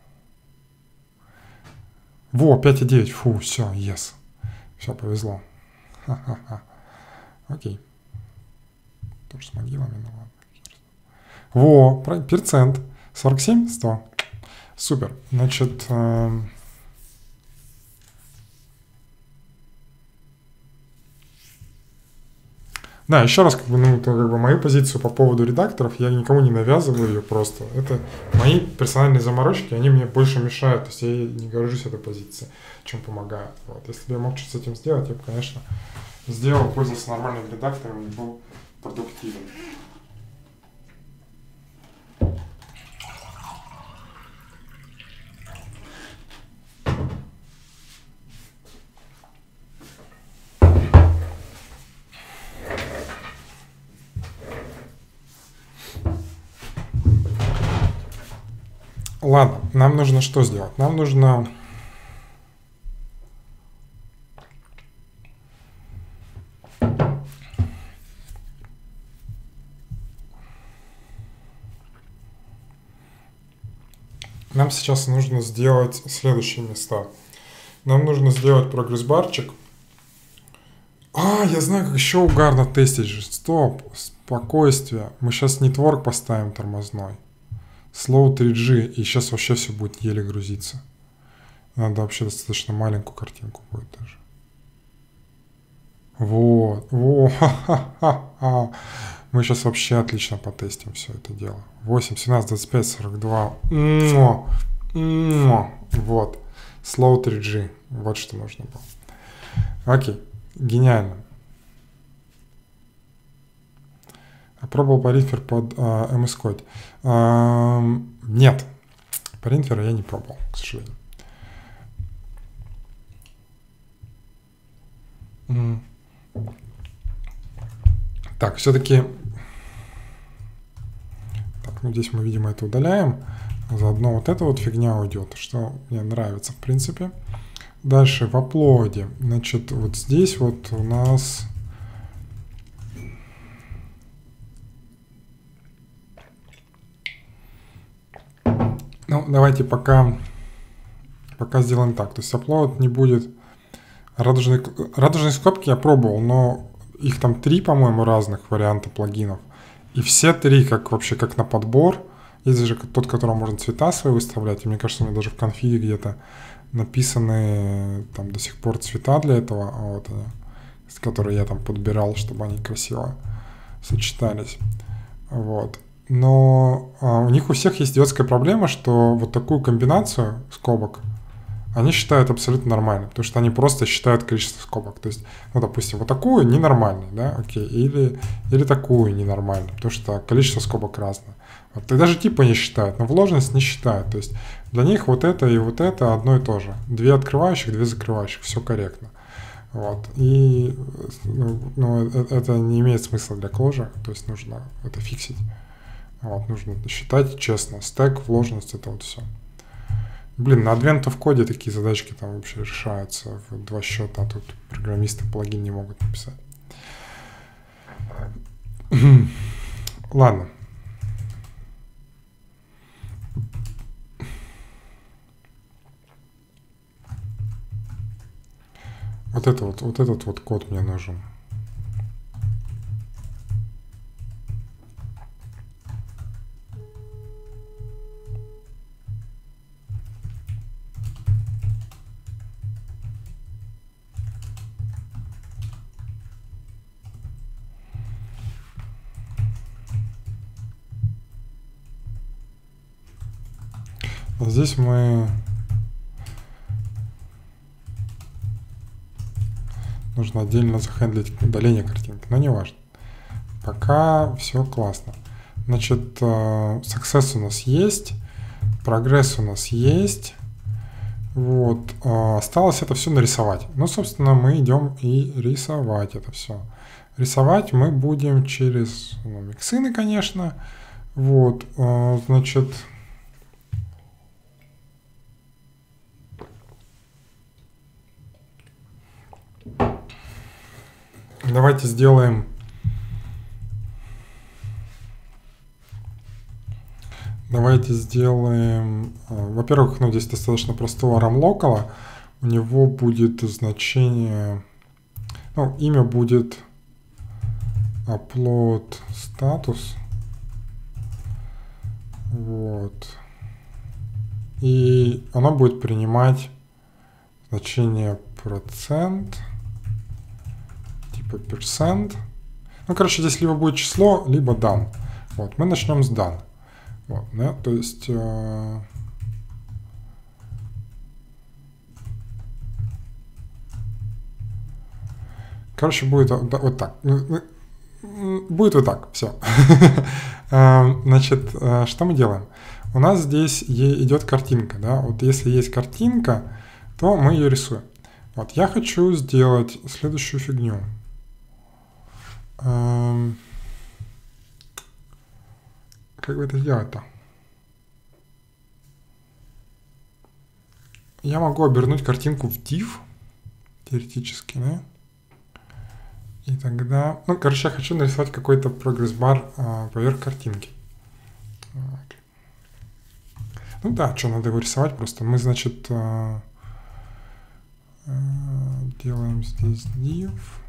Во, пять и девять. Фу, все, yes. Все, повезло. Ха-ха-ха. Окей. Тоже с могилами, ну ладно. Во, процент. сорок семь, сто. Супер. Значит... Э... Да, еще раз, как бы, ну, то, как бы, мою позицию по поводу редакторов, я никому не навязываю ее просто. Это мои персональные заморочки, они мне больше мешают, то есть я не горжусь этой позицией, чем помогают. Вот. Если бы я мог что-то с этим сделать, я бы, конечно, сделал, пользовался нормальным редактором и был продуктивен. Ладно, нам нужно что сделать? Нам нужно... Нам сейчас нужно сделать следующие места. Нам нужно сделать прогресс-барчик. А, я знаю, как еще угарно тестить же. Стоп, спокойствие. Мы сейчас нетворк поставим тормозной. Slow три джи, и сейчас вообще все будет еле грузиться. Надо вообще достаточно маленькую картинку будет даже. Вот, вот, ха-ха-ха. Мы сейчас вообще отлично потестим все это дело. восемь, семнадцать, двадцать пять, сорок два. Му, му. Вот, Slow три джи, вот что нужно было. Окей, гениально. Пробовал Parintfer под э, эм эс Code. Э, нет, Parintfer я не пробовал, к сожалению. Mm. Так, все-таки... Так, ну здесь мы, видимо, это удаляем. Заодно вот эта вот фигня уйдет, что мне нравится, в принципе. Дальше в аплоде. Значит, вот здесь вот у нас... Ну, давайте пока, пока сделаем так. То есть upload не будет... Радужные, радужные скобки я пробовал, но их там три, по-моему, разных варианта плагинов. И все три как вообще как на подбор. Есть же тот, которому можно цвета свои выставлять. И мне кажется, у меня даже в конфиге где-то написаны там до сих пор цвета для этого, вот они, которые я там подбирал, чтобы они красиво сочетались. Вот. Но а, у них у всех есть идиотская проблема, что вот такую комбинацию скобок они считают абсолютно нормальной, потому что они просто считают количество скобок. То есть, ну, допустим, вот такую ненормальной, да, окей, или, или такую ненормальную, потому что количество скобок разное. Вот, и даже типа не считают, но вложенность не считают. То есть для них вот это и вот это одно и то же. Две открывающих, две закрывающих, все корректно. Вот. И ну, ну, это не имеет смысла для Clojure, то есть нужно это фиксить. Вот, нужно считать честно. Стэк, вложенность, это вот все. Блин, на Advent в коде такие задачки там вообще решаются в два счета, а тут программисты плагин не могут написать. Ладно. Вот, это вот, вот этот вот код мне нужен. Здесь мы... Нужно отдельно захендлить удаление картинки, но не важно. Пока все классно. Значит, success у нас есть, прогресс у нас есть. Вот. Осталось это все нарисовать. Ну, собственно, мы идем и рисовать это все. Рисовать мы будем через ну, миксины, конечно. Вот. Значит... Давайте сделаем... Давайте сделаем... Во-первых, ну, здесь достаточно простого ram-local. У него будет значение... Ну, имя будет upload status. Вот. И оно будет принимать значение процент. Типа percent. Ну, короче, здесь либо будет число, либо done. Вот, мы начнем с done. Вот, да, то есть... Э, короче, будет вот так. Будет вот так, все. Значит, что мы делаем? У нас здесь идет картинка, да, вот если есть картинка, то мы ее рисуем. Вот, я хочу сделать следующую фигню. Как бы это сделать-то? Я могу обернуть картинку в div, теоретически, да? И тогда... Ну, короче, я хочу нарисовать какой-то прогресс-бар а, поверх картинки. Вот. Ну да, что, надо его рисовать просто. Мы, значит, а, а, делаем здесь div.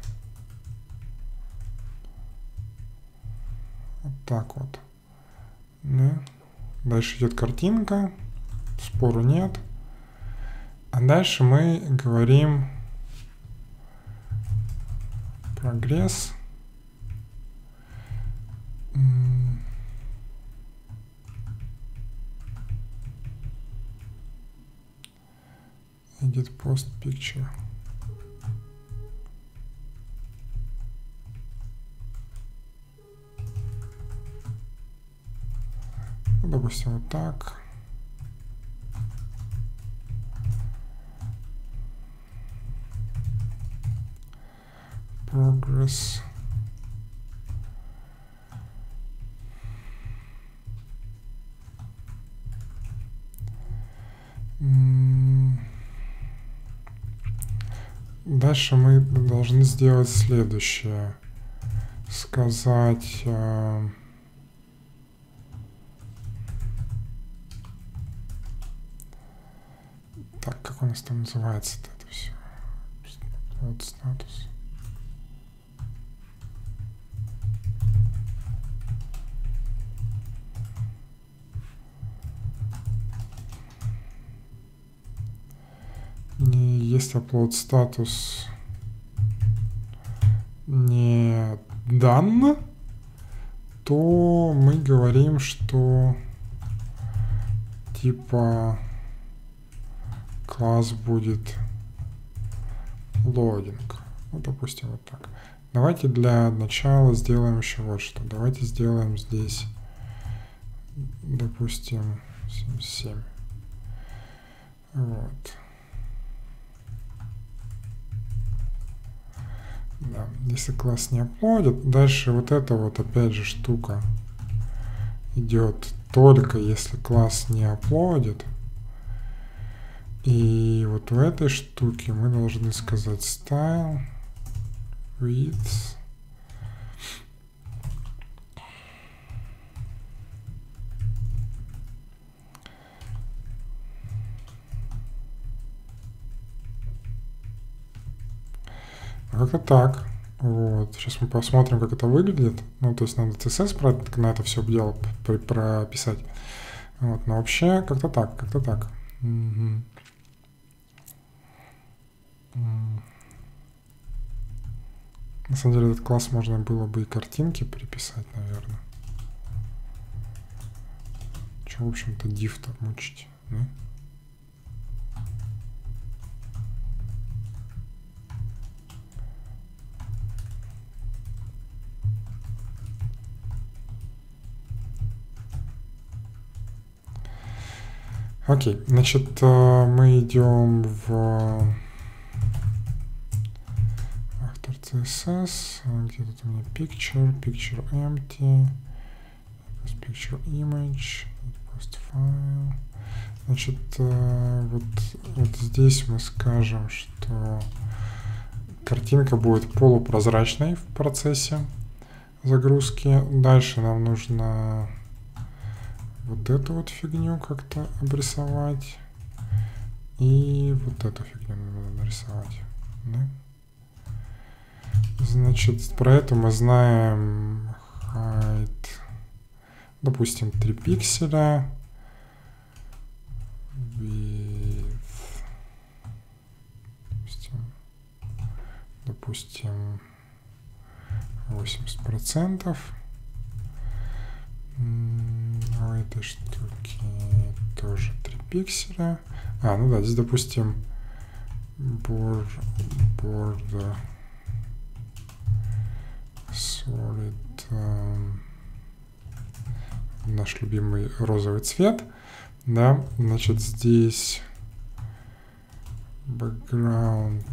Вот так вот. Да. Дальше идет картинка. Спору нет. А дальше мы говорим прогресс. Edit post picture. Ну, допустим, вот так. Progress. Дальше мы должны сделать следующее. Сказать... Э, так, как у нас там называется это все? Вот статус. если upload статус не дан, то мы говорим, что типа класс будет loading. Ну, допустим, вот так. Давайте для начала сделаем еще вот что. Давайте сделаем здесь, допустим, семьдесят семь. Вот. Да, если класс не аплодит, дальше вот эта вот опять же штука идет только если класс не аплодит. И вот в этой штуке мы должны сказать style width как-то так. Вот. Сейчас мы посмотрим, как это выглядит. Ну, то есть надо си эс эс про, на это все дело про, прописать. Вот. Но вообще как-то так, как-то так. Угу. На самом деле этот класс можно было бы и картинки приписать, наверное. Че, в общем-то, div-то мучить, да? Окей, значит, мы идем в автор си эс эс, где тут у меня picture, picture empty, picture image, post file. Значит, вот, вот здесь мы скажем, что картинка будет полупрозрачной в процессе загрузки. Дальше нам нужно вот эту вот фигню как-то обрисовать. И вот эту фигню надо нарисовать. Да? Значит, про это мы знаем height, допустим, три пикселя. Width, допустим, допустим восемьдесят процентов. У этой штуки тоже три пикселя. А, ну да, здесь, допустим, border, border solid, э, наш любимый розовый цвет. Да, значит, здесь background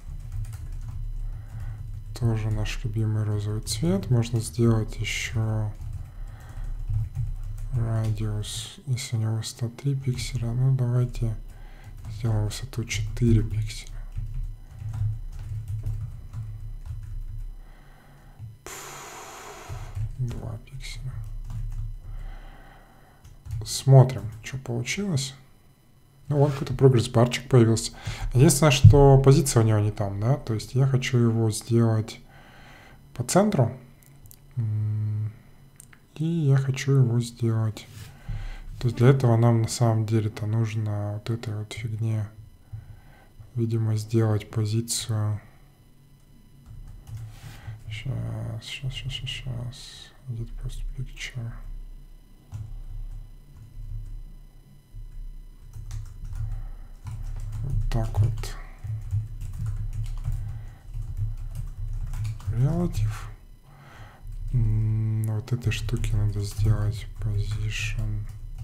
тоже наш любимый розовый цвет. Можно сделать еще радиус, если у него сто три пикселя. Ну, давайте сделаем высоту четыре пикселя. два пикселя. Смотрим, что получилось. Ну, вот какой-то прогресс-барчик появился. Единственное, что позиция у него не там, да, то есть я хочу его сделать по центру. И я хочу его сделать. То есть для этого нам на самом деле-то нужно вот этой вот фигне, видимо, сделать позицию. Сейчас, сейчас, сейчас, сейчас. Edit post picture. Вот так вот. Relative. Вот этой штуки надо сделать position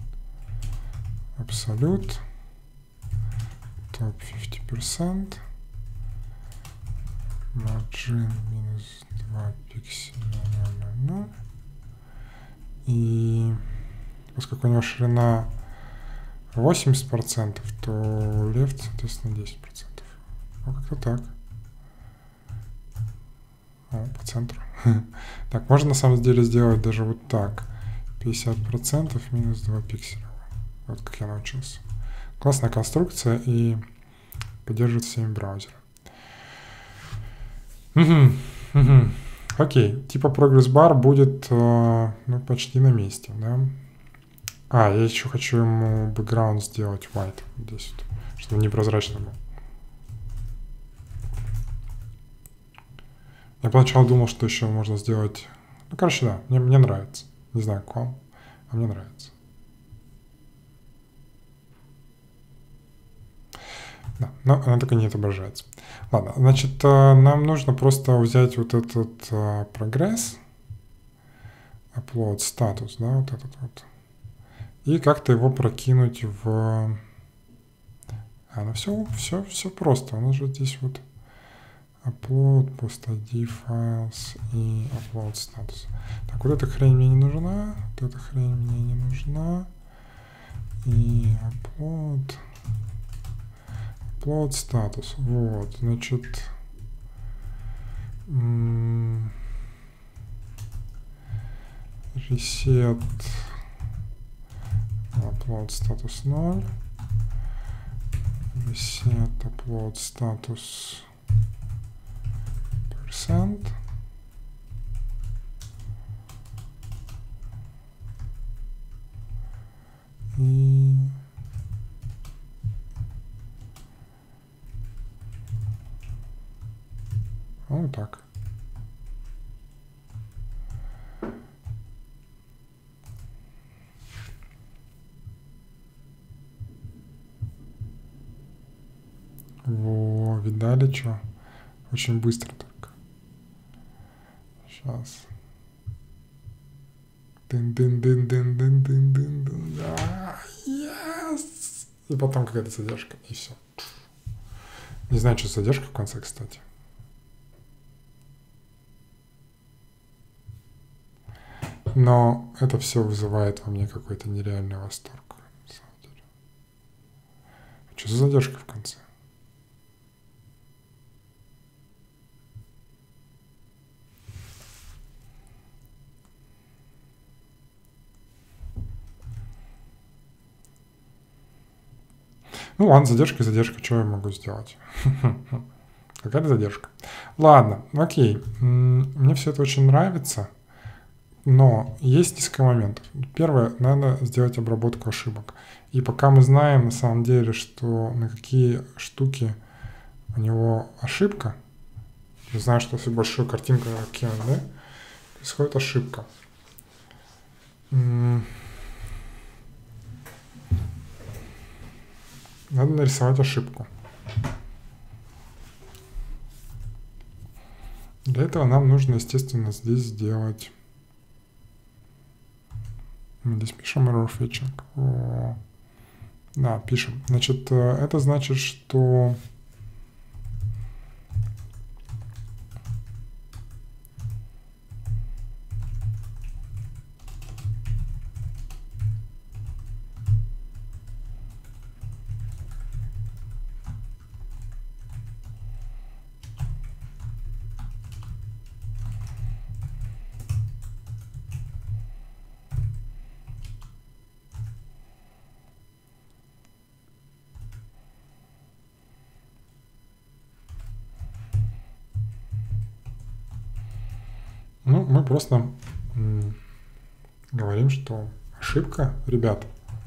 absolute top пятьдесят процентов, margin минус два пикселя, ноль ноль ноль. И поскольку у него ширина восемьдесят процентов, то left, соответственно, десять процентов. Ну, как-то так. О, по центру. Так, можно на самом деле сделать даже вот так. пятьдесят процентов минус два пикселя. Вот как я научился. Классная конструкция и поддерживает всеми браузеры. Угу, угу. Окей, типа прогресс-бар будет э, ну, почти на месте, да? А, я еще хочу ему бэкграунд сделать white здесь, вот, чтобы непрозрачно был. Я поначалу думал, что еще можно сделать... Ну, короче, да, мне, мне нравится. Не знаю, как вам, а мне нравится. Да, но она так и не отображается. Ладно, значит, нам нужно просто взять вот этот прогресс, upload status, да, вот этот вот, и как-то его прокинуть в... А, ну все, все, все просто. У нас же здесь вот upload, post ай ди, files и upload status. Так, вот эта хрень мне не нужна, вот эта хрень мне не нужна. И upload, upload status. Вот, значит, reset upload status ноль. Reset upload status percent. И вот так. Во, видали, что? Очень быстро только. Сейчас. Дын-дын-дын-дын-дын-дын-дын. Да, yes! И потом какая-то задержка, и все. Не знаю, что задержка в конце, кстати. Но это все вызывает во мне какой-то нереальный восторг, на самом деле. А что за задержка в конце? Ну ладно, задержка и задержка, что я могу сделать? Какая-то задержка. Ладно, окей. Мне все это очень нравится, но есть несколько моментов. Первое, надо сделать обработку ошибок. И пока мы знаем на самом деле, что на какие штуки у него ошибка, я знаю, что если большую картинку кем, да, происходит ошибка. Надо нарисовать ошибку. Для этого нам нужно, естественно, здесь сделать... Мы здесь пишем error fetching. О, да, пишем. Значит, это значит, что... Ну, мы просто м, говорим, что ошибка, ребят.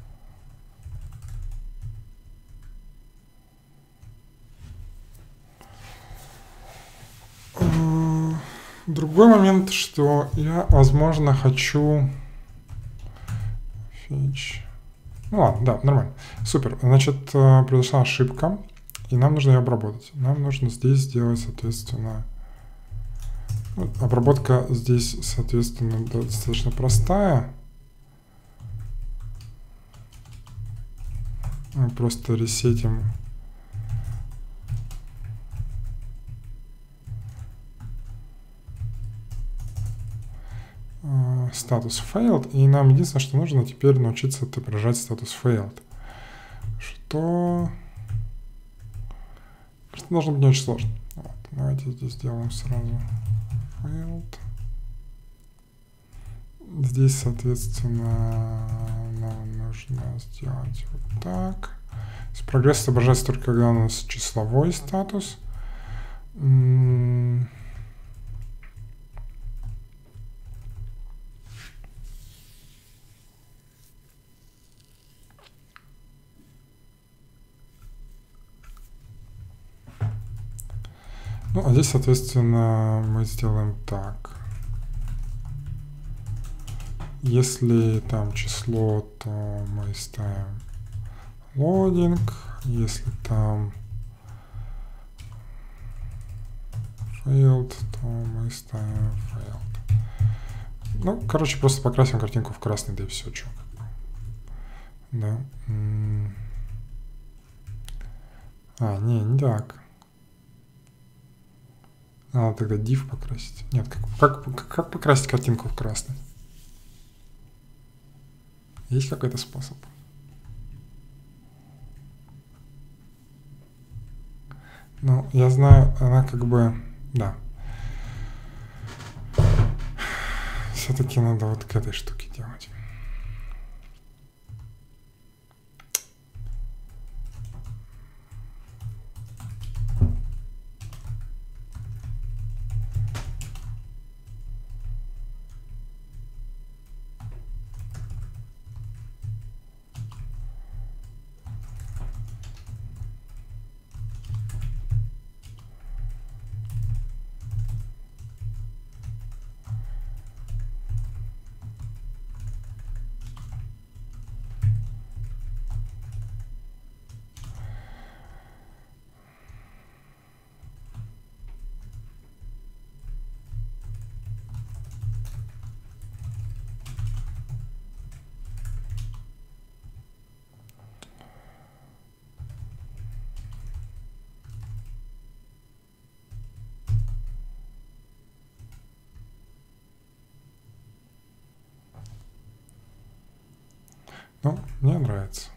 Другой момент, что я, возможно, хочу... Fetch. Ну ладно, да, нормально. Супер. Значит, произошла ошибка, и нам нужно ее обработать. Нам нужно здесь сделать, соответственно... Обработка здесь, соответственно, достаточно простая. Мы просто ресетим статус failed, и нам единственное, что нужно теперь научиться отображать статус failed. Что... Что должно быть не очень сложно. Вот, давайте здесь сделаем сразу failed. Здесь, соответственно, нам нужно сделать вот так. Прогресс отображается только когда у нас числовой статус. Ну, а здесь, соответственно, мы сделаем так. Если там число, то мы ставим loading. Если там failed, то мы ставим failed. Ну, короче, просто покрасим картинку в красный, да и все, что. Да. А, не, не так. Надо тогда div покрасить. Нет, как, как, как покрасить картинку в красный? Есть какой-то способ? Ну, я знаю, она как бы... Да. Все-таки надо вот к этой штуке делать. Ну, мне нравится.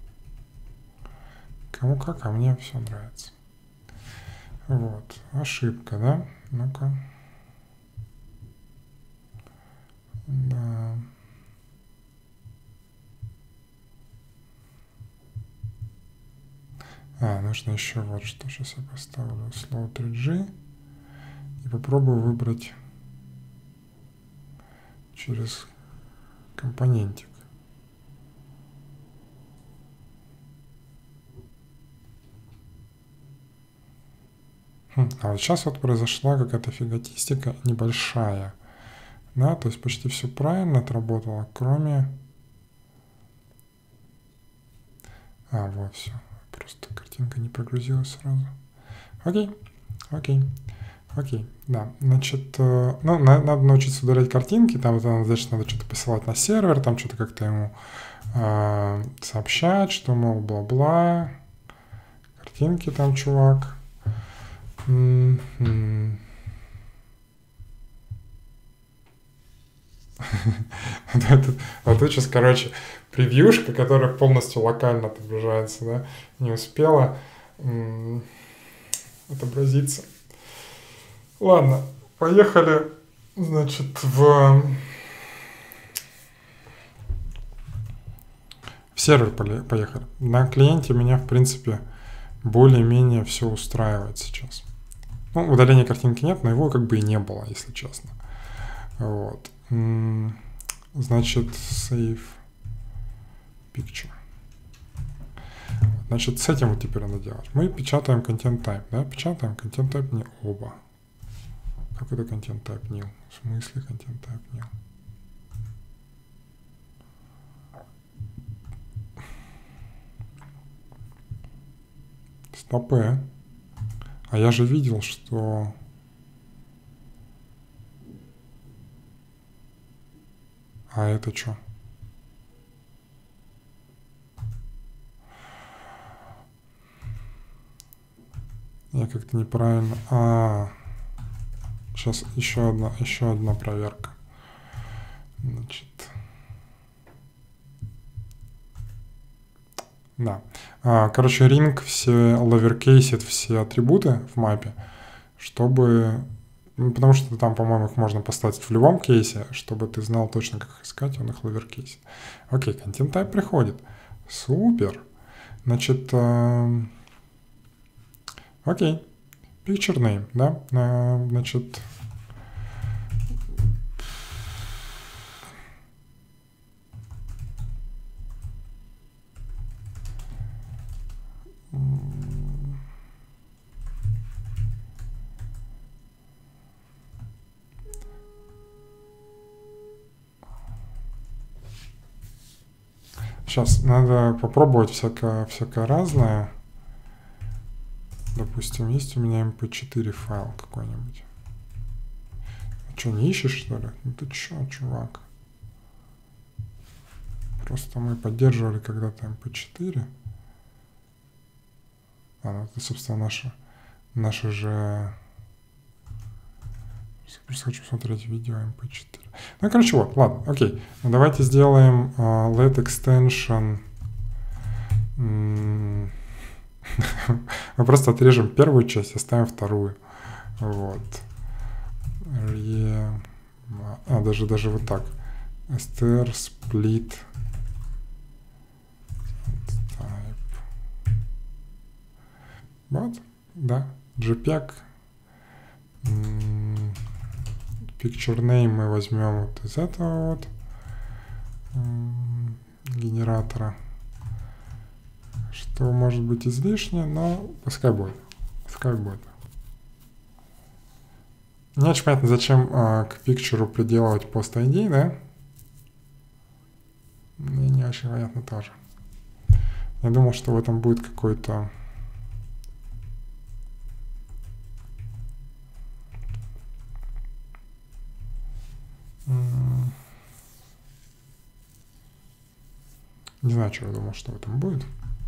Кому как, а мне все нравится. Вот. Ошибка, да? Ну-ка. Да. А, нужно еще вот что. Сейчас я поставлю slow три джи и попробую выбрать через компонентик. Хм, а вот сейчас вот произошла какая-то фиготистика небольшая. Да, то есть почти все правильно отработало, кроме... А, вот, все. Просто картинка не прогрузилась сразу. Окей, окей, окей, да. Значит, э, ну, на, надо научиться удалять картинки, там, значит, надо что-то посылать на сервер, там что-то как-то ему э, сообщать, что, мол, бла-бла, картинки там, чувак. Mm-hmm. Вот тут сейчас, короче, превьюшка, которая полностью локально отображается, да, не успела отобразиться. Ладно, поехали, значит, в, в сервер поехали. На клиенте меня, в принципе, более-менее все устраивает сейчас. Ну, удаления картинки нет, но его как бы и не было, если честно. Вот. Значит, save picture. Значит, с этим вот теперь надо делать. Мы печатаем content type, да? Печатаем content type не оба. Как это content type nil? В смысле content type nil? Стопэ. А я же видел, что... А это что? Я как-то неправильно... А, сейчас еще одна, еще одна проверка. Значит... Да. А, короче, ring все lowercase, все атрибуты в мапе, чтобы... Ну, потому что там, по-моему, их можно поставить в любом кейсе, чтобы ты знал точно, как их искать, он их lowercase. Окей, content type приходит. Супер. Значит, э, окей. Picture name, да? Э, значит... Сейчас надо попробовать всякое, всякое разное. Допустим, есть у меня эм пэ четыре файл какой-нибудь. А что, не ищешь, что ли? Ну ты чё, чувак? Просто мы поддерживали когда-то эм пэ четыре. А, ну это, собственно, наша, наша же... Просто хочу смотреть видео эм пэ четыре. Ну, короче, вот, ладно, окей. Ну, давайте сделаем uh, let extension. Мы просто отрежем первую часть, оставим вторую. Вот. Re... А, даже, даже вот так. str split type. Вот, да. JPEG. Picture name мы возьмем вот из этого вот генератора. Что может быть излишне, но пускай будет. Пускай будет. Не очень понятно, зачем а, к пикчеру приделывать пост ай ди, да? Мне не очень понятно тоже. Я думал, что в этом будет какой-то... Не знаю, что я думал, что в этом будет.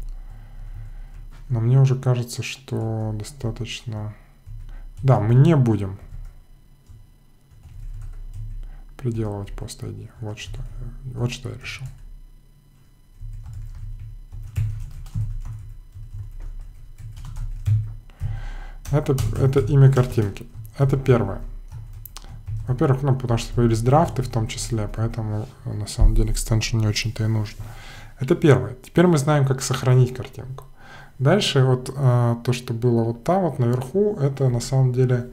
Но мне уже кажется, что достаточно... Да, мы не будем приделывать пост ай ди. Вот что, вот что я решил. Это, это имя картинки. Это первое. Во-первых, ну, потому что появились драфты в том числе, поэтому на самом деле экстеншн не очень-то и нужен. Это первое. Теперь мы знаем, как сохранить картинку. Дальше вот а, то, что было вот там вот наверху, это на самом деле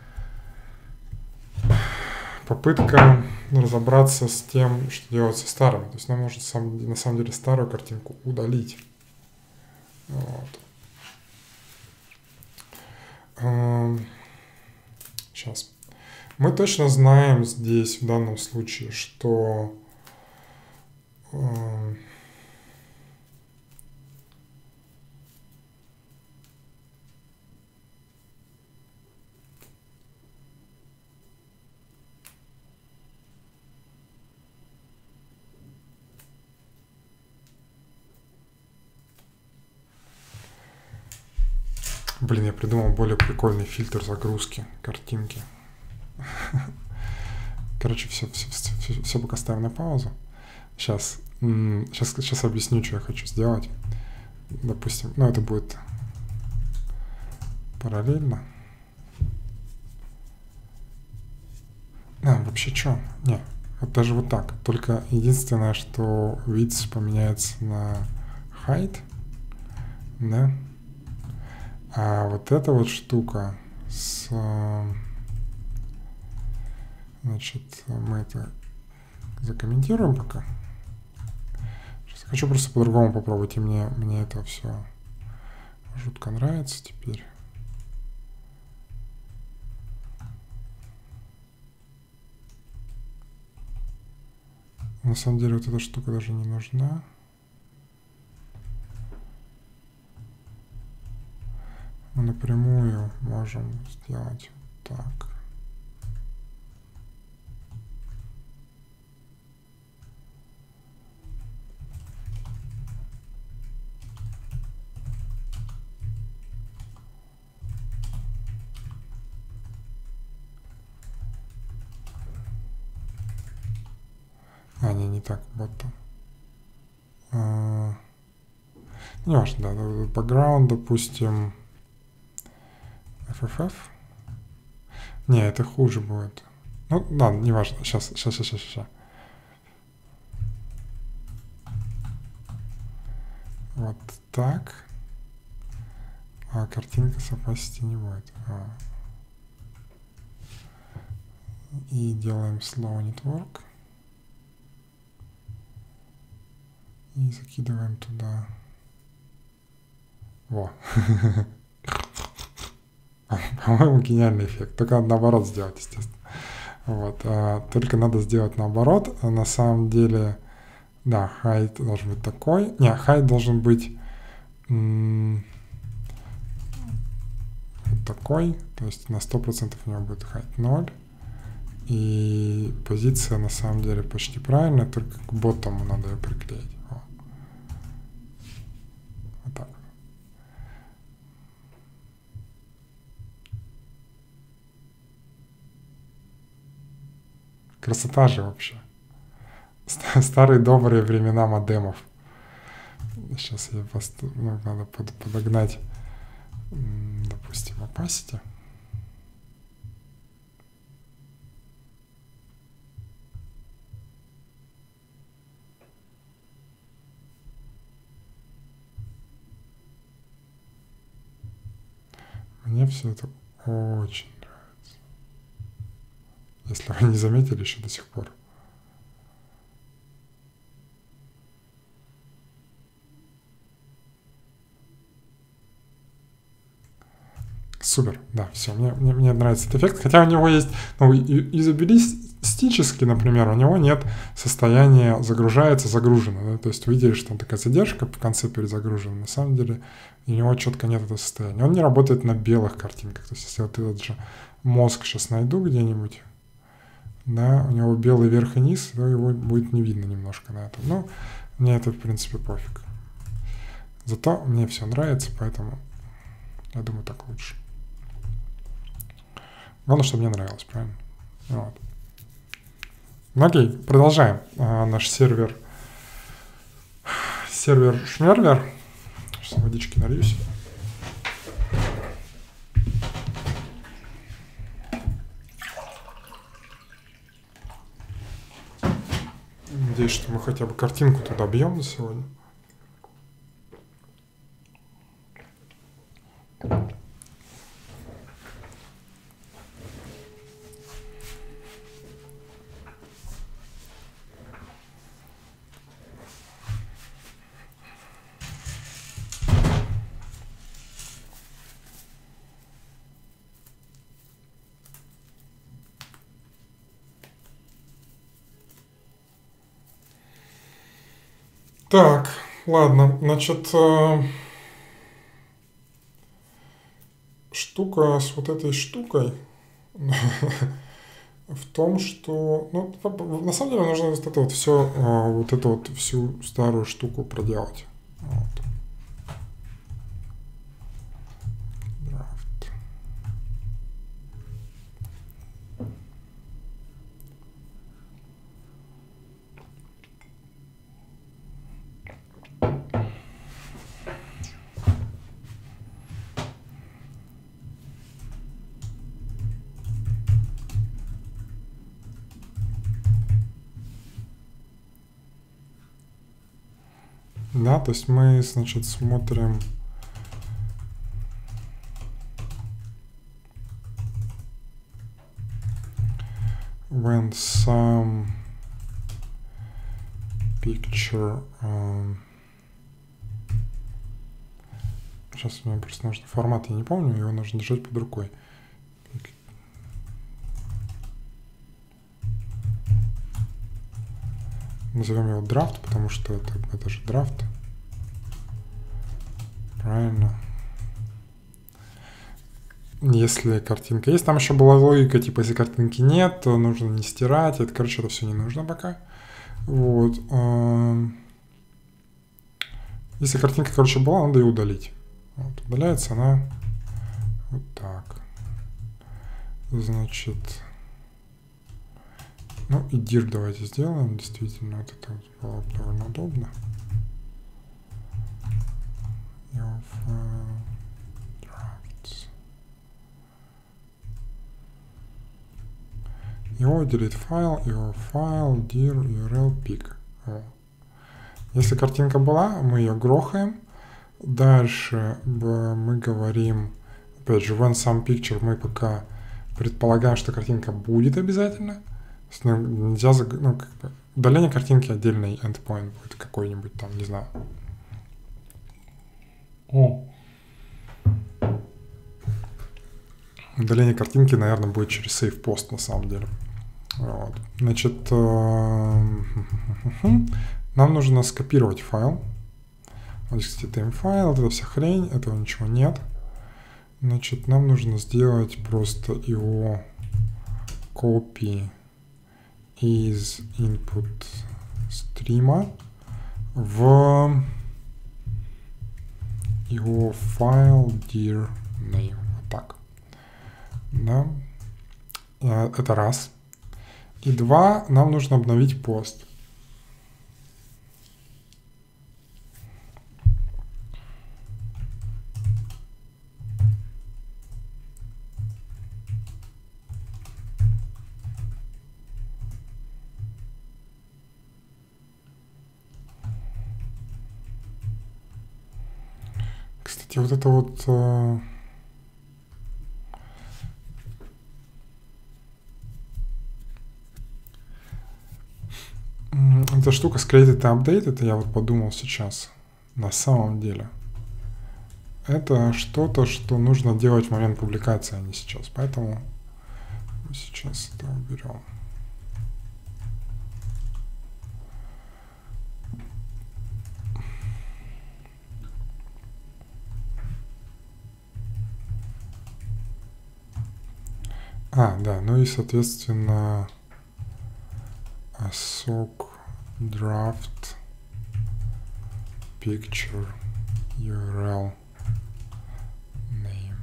попытка разобраться с тем, что делать со старыми. То есть нам нужно сам, на самом деле старую картинку удалить. Вот. А, сейчас. Мы точно знаем здесь в данном случае, что а, Блин, я придумал более прикольный фильтр загрузки картинки. Короче, все, все, все, все пока ставим на паузу. Сейчас, сейчас, сейчас объясню, что я хочу сделать. Допустим, ну это будет параллельно. А, вообще что? Не, вот даже вот так. Только единственное, что width поменяется на height. Да? А вот эта вот штука с... Значит, мы это закомментируем пока. Сейчас хочу просто по-другому попробовать, и мне, мне это все жутко нравится теперь. На самом деле вот эта штука даже не нужна. Мы напрямую можем сделать вот так. А, не, не так, вот там. А, не важно, да, background, допустим, эф эф эф. Не, это хуже будет. Ну, ладно, не важно. Сейчас, сейчас, сейчас, сейчас, сейчас. Вот так. А картинка с opacity не будет. А. И делаем slow network. И закидываем туда. Во. По-моему, гениальный эффект. Только надо наоборот сделать, естественно. Вот. А, только надо сделать наоборот. А на самом деле Да, height должен быть такой. Не, height должен быть м, вот такой. То есть на сто процентов у него будет height ноль. И позиция на самом деле почти правильная, только к ботому надо ее приклеить. О. Вот так. Красота же вообще. Старые добрые времена модемов. Сейчас я пост... ну, надо под... подогнать, допустим, opacity. Мне все это очень нравится. Если вы не заметили еще до сих пор. Супер, да, все, мне, мне, мне нравится этот эффект. Хотя у него есть, ну, юзабилистически, например, у него нет состояния загружается, загружено. Да? То есть вы видели, что там такая задержка в конце перезагружена. На самом деле у него четко нет этого состояния. Он не работает на белых картинках. То есть если вот этот же мозг сейчас найду где-нибудь, да, у него белый верх и низ, то его будет не видно немножко на этом. Но мне это, в принципе, пофиг. Зато мне все нравится, поэтому я думаю, так лучше. Главное, чтобы мне нравилось, правильно? Вот. Ну окей, продолжаем. А, наш сервер сервер шмервер. Сейчас водички налью себе. Надеюсь, что мы хотя бы картинку туда бьем за сегодня. Так, ладно, значит, э, штука с вот этой штукой в том, что, ну, на самом деле нужно вот это вот все, э, вот эту вот всю старую штуку проделать. Вот. Драфт. Да, то есть мы, значит, смотрим when some picture um, сейчас мне просто нужно формат, я не помню, его нужно держать под рукой. Назовем его драфт, потому что это, это же драфт. Правильно. Если картинка есть, там еще была логика, типа, если картинки нет, то нужно не стирать. Это, короче, это все не нужно пока. Вот. Если картинка, короче, была, надо ее удалить. Вот. Удаляется она вот так. Значит... Ну и dir давайте сделаем. Действительно, вот это было бы довольно удобно. Your file drafts. Your delete file, your file, dir, ю ар эл, pic. Если картинка была, мы ее грохаем. Дальше мы говорим, опять же, when some picture мы пока предполагаем, что картинка будет обязательно. Нельзя, ну, как бы, удаление картинки отдельный endpoint будет какой-нибудь там, не знаю. О. Удаление картинки, наверное, будет через save post на самом деле. Вот. Значит, нам нужно скопировать файл. Вот здесь, кстати, тайм-файл, вот эта вся хрень, этого ничего нет. Значит, нам нужно сделать просто его copy из input стрима в его файл dir name. Вот так. Да. Это раз. И два, нам нужно обновить пост. Кстати, вот это вот... Э, эта штука с created и update, это я вот подумал сейчас, на самом деле. Это что-то, что нужно делать в момент публикации, а не сейчас. Поэтому мы сейчас это уберем. А, да, ну и, соответственно, sock draft picture ю ар эл name.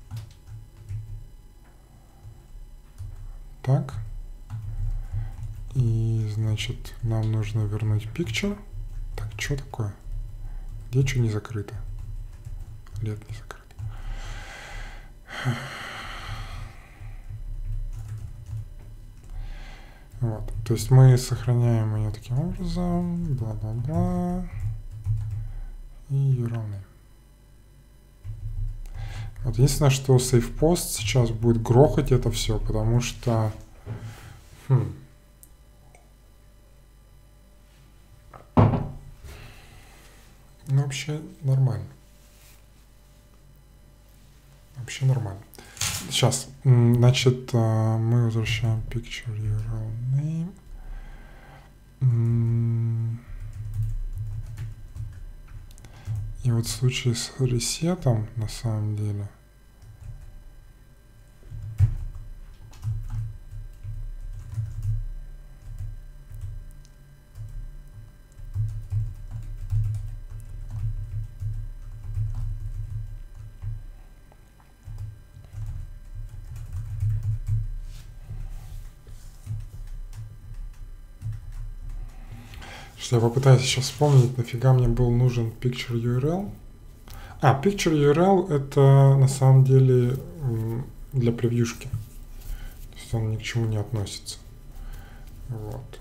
Так. И, значит, нам нужно вернуть picture. Так, что такое? Где что не закрыто? Лет не закрыто. Вот. То есть мы сохраняем ее таким образом. Бла-бла-бла. И ю ар эл name. Вот единственное, что SafePost сейчас будет грохать это все, потому что... Хм. Ну, вообще нормально. Вообще нормально. Сейчас, значит, мы возвращаем picture ю ар эл name. И вот в случае с ресетом, на самом деле, что я попытаюсь сейчас вспомнить, нафига мне был нужен picture ю ар эл. А, picture ю ар эл это на самом деле для превьюшки. То есть он ни к чему не относится. Вот.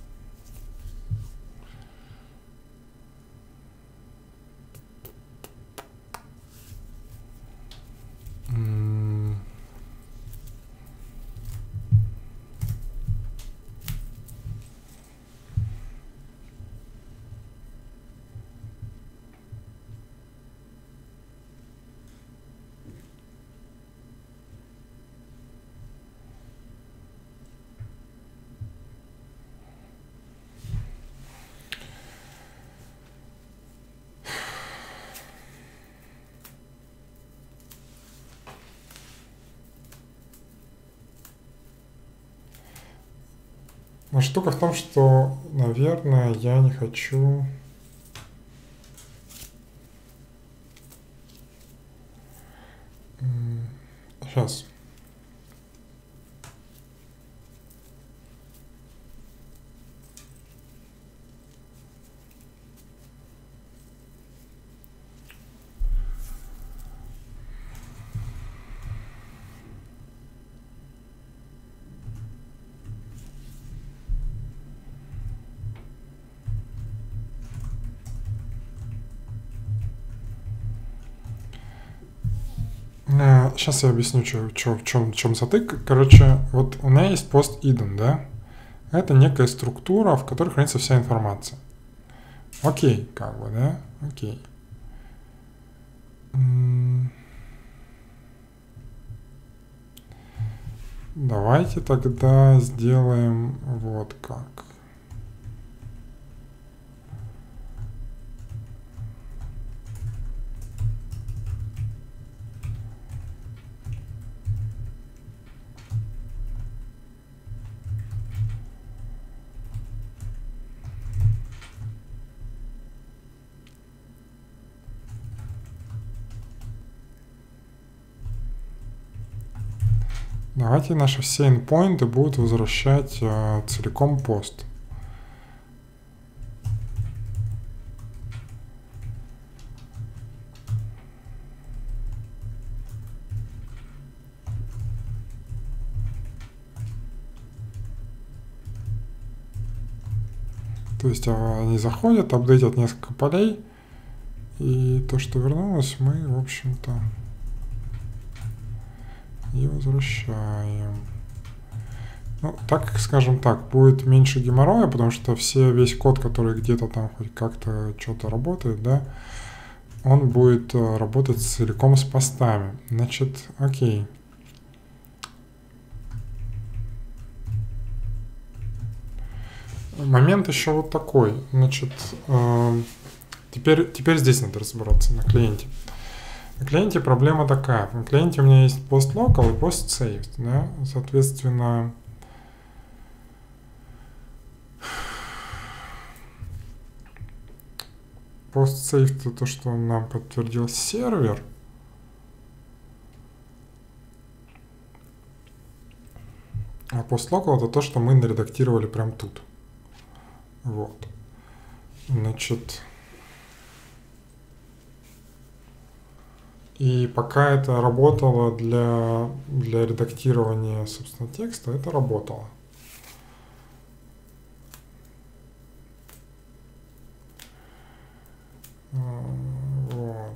Но штука в том, что, наверное, я не хочу... Сейчас. Сейчас я объясню, что, что, в, чем, в чем затык. Короче, вот у меня есть пост hidden, да? Это некая структура, в которой хранится вся информация. Окей, как бы, да? Окей. Давайте тогда сделаем вот как. Давайте наши все endpoints будут возвращать э, целиком пост. То есть они заходят, апдейтят несколько полей, и то, что вернулось, мы, в общем-то, и возвращаем. Ну, так, скажем так, будет меньше геморроя, потому что все, весь код, который где-то там хоть как-то что-то работает, да, он будет работать целиком с постами. Значит, окей. Момент еще вот такой. Значит, э, теперь, теперь здесь надо разобраться, на клиенте. На клиенте проблема такая. На клиенте у меня есть post-local и post-saved, да, соответственно, post-saved это то, что нам подтвердил сервер. А post-local это то, что мы наредактировали прям тут. Вот. Значит, и пока это работало для, для редактирования, собственно, текста, это работало. Вот.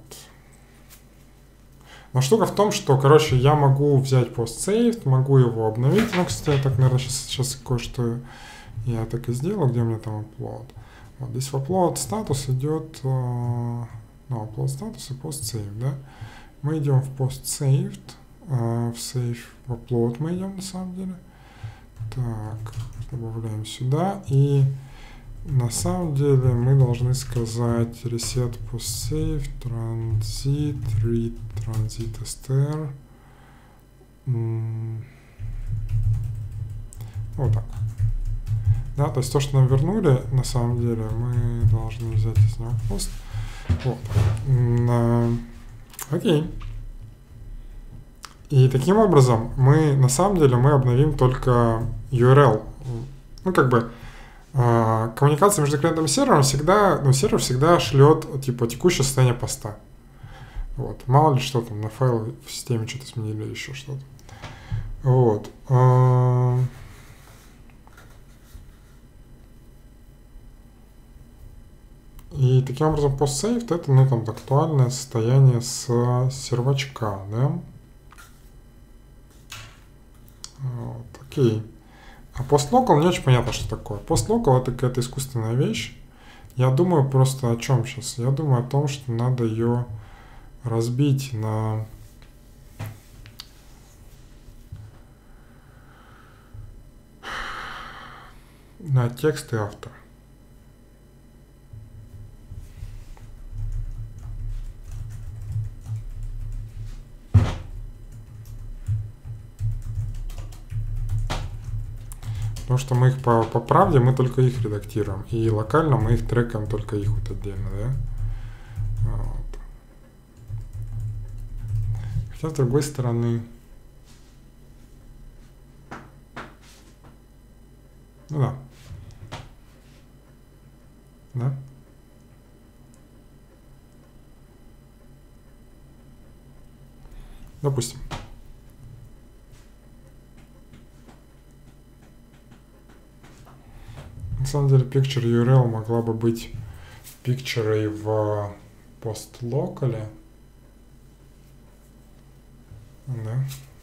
Но штука в том, что, короче, я могу взять post-saved, могу его обновить. Ну, кстати, я так, наверное, сейчас, сейчас кое-что я так и сделал, где у меня там upload. Вот здесь в upload статус идет, ну, upload статус и post-saved, да. Мы идем в post-saved, в save, в upload мы идем на самом деле. Так, добавляем сюда, и на самом деле мы должны сказать reset post-save, transit, read transit str. Вот так. Да, то есть то, что нам вернули, на самом деле, мы должны взять из него пост. Вот. Окей. И таким образом мы, на самом деле, мы обновим только ю ар эл. Ну, как бы, э, коммуникация между клиентом и сервером всегда, ну, сервер всегда шлет, типа, текущее состояние поста. Вот. Мало ли что там, на файл в системе что-то сменили или еще что-то. Вот. И таким образом post-saved это, ну, там, актуальное состояние с сервачка, да? Вот, окей. А post-local не очень понятно, что такое. Post-local это какая-то искусственная вещь. Я думаю просто о чем сейчас? Я думаю о том, что надо ее разбить на... на текст и автор. Потому что мы их по, по правде, мы только их редактируем. И локально мы их трекаем только их вот отдельно, да? Вот. Хотя с другой стороны... Ну да. Да? Допустим. На самом деле picture ю ар эл могла бы быть picture в post-locale. Да.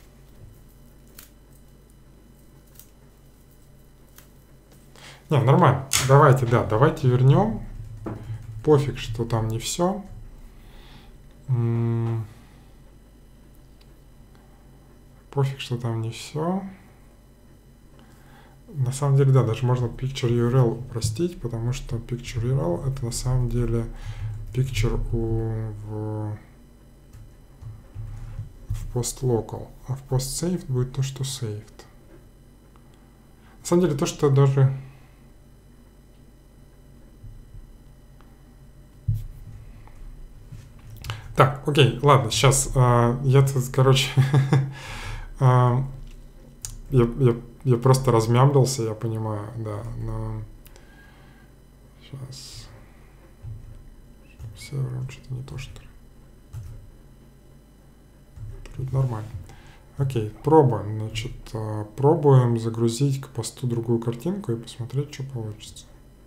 Не, нормально. Давайте, да, давайте вернем. Пофиг, что там не все. Пофиг, что там не все. На самом деле, да, даже можно picture ю ар эл упростить, потому что picture ю ар эл это на самом деле picture у, в, в post-local, а в post-saved будет то, что saved. На самом деле, то, что даже... Так, окей, ладно, сейчас э, я тут, короче... э, я, я, я просто размямлился, я понимаю, да, но сейчас все что-то не то, что ли. Вроде нормально. Окей, пробуем, значит, пробуем загрузить к посту другую картинку и посмотреть, что получится.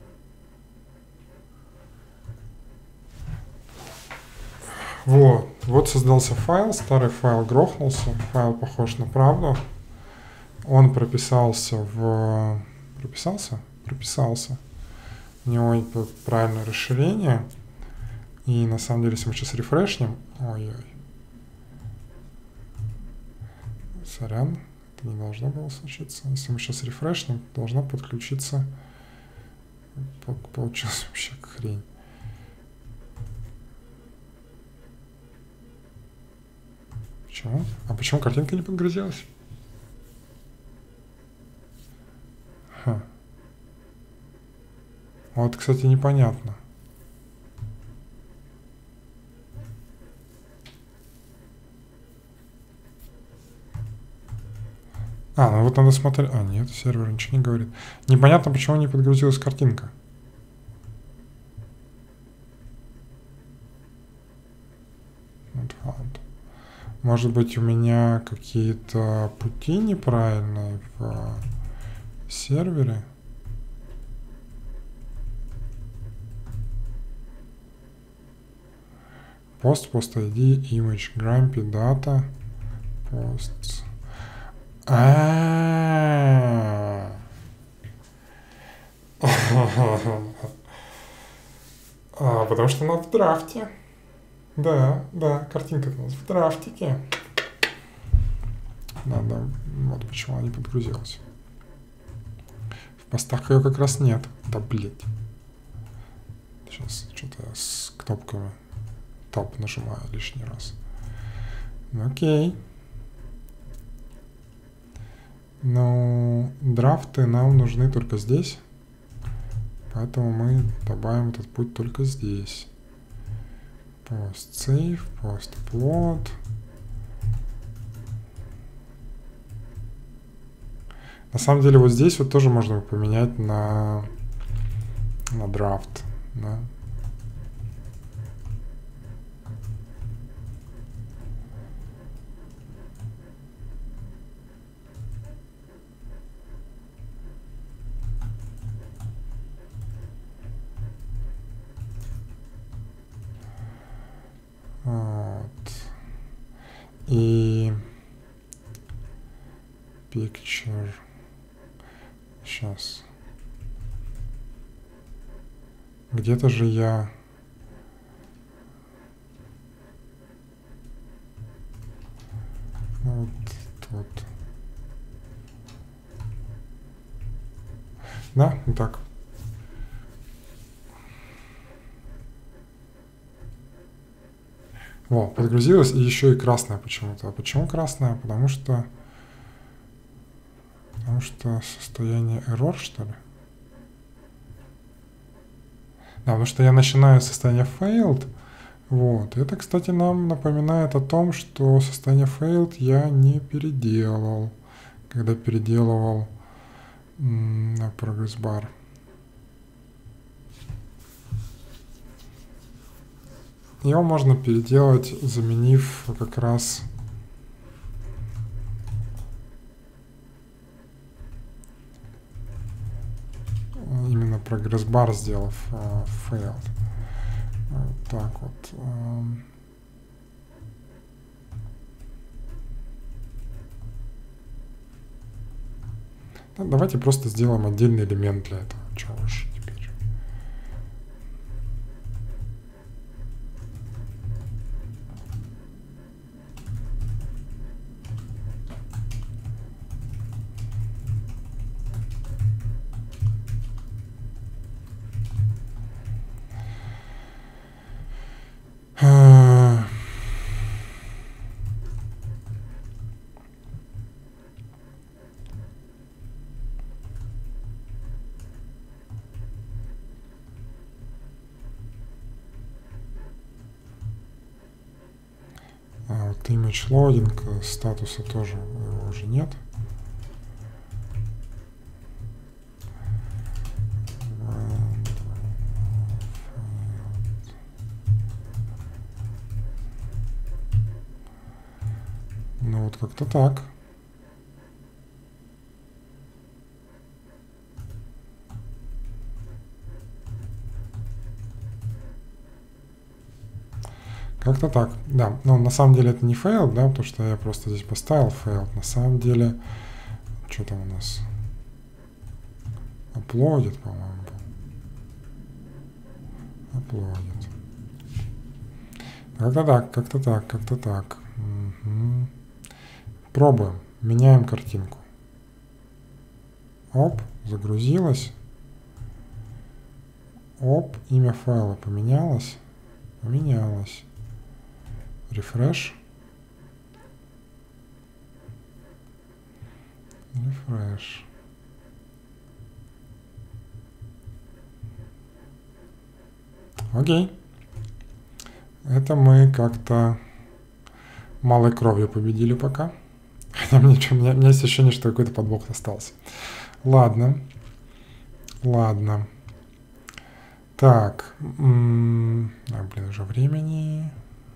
Вот, вот создался файл, старый файл грохнулся, файл похож на правду. Он прописался в... Прописался? Прописался. У него правильное расширение. И на самом деле, если мы сейчас рефрешнем... Ой-ой. Сорян, это не должно было случиться. Если мы сейчас рефрешнем, должна подключиться... Получилась вообще хрень. Почему? А почему картинка не подгрузилась? Ха. Вот, кстати, непонятно. А, ну вот надо смотреть... А, нет, сервер ничего не говорит. Непонятно, почему не подгрузилась картинка. Может быть, у меня какие-то пути неправильные в сервере? Post, post ай ди, image, grumpy, data, posts. А, потому что она в драфте. Да, да, картинка у нас в драфтике. Надо, вот почему она не подгрузилась. В постах ее как раз нет. Да, блядь. Сейчас что-то я с кнопками топ нажимаю лишний раз. Ну, окей. Но драфты нам нужны только здесь. Поэтому мы добавим этот путь только здесь. Post save, post upload. На самом деле вот здесь вот тоже можно поменять на, на драфт. Да? Вот. И picture. Сейчас. Где-то же я... Вот тут. Да, вот так. Во, подгрузилась, и еще и красная почему-то. А почему красная? Потому что... Потому что состояние error, что ли? Да, потому что я начинаю состояние failed. Вот. Это, кстати, нам напоминает о том, что состояние failed я не переделал, когда переделывал на progress bar. Его можно переделать, заменив как раз именно прогресс бар, сделав uh, failed. Вот так вот. Um, да, давайте просто сделаем отдельный элемент для этого. Чего уж теперь. Image loading, статуса тоже его уже нет. Вот как-то так. Как-то так, да. Но на самом деле это не фейл, да, потому что я просто здесь поставил фейл. На самом деле, что там у нас? Uploaded, по-моему, был. Uploaded. Как-то так, как-то так, как-то так. Угу. Пробуем. Меняем картинку. Оп, загрузилась. Оп, имя файла поменялось. Поменялось. Refresh. Refresh. Окей. Это мы как-то малой кровью победили пока. Хотя мне, что, у, меня, у меня есть ощущение, что какой-то подвох остался. Ладно. Ладно. Так. М-м, а, блин, уже времени.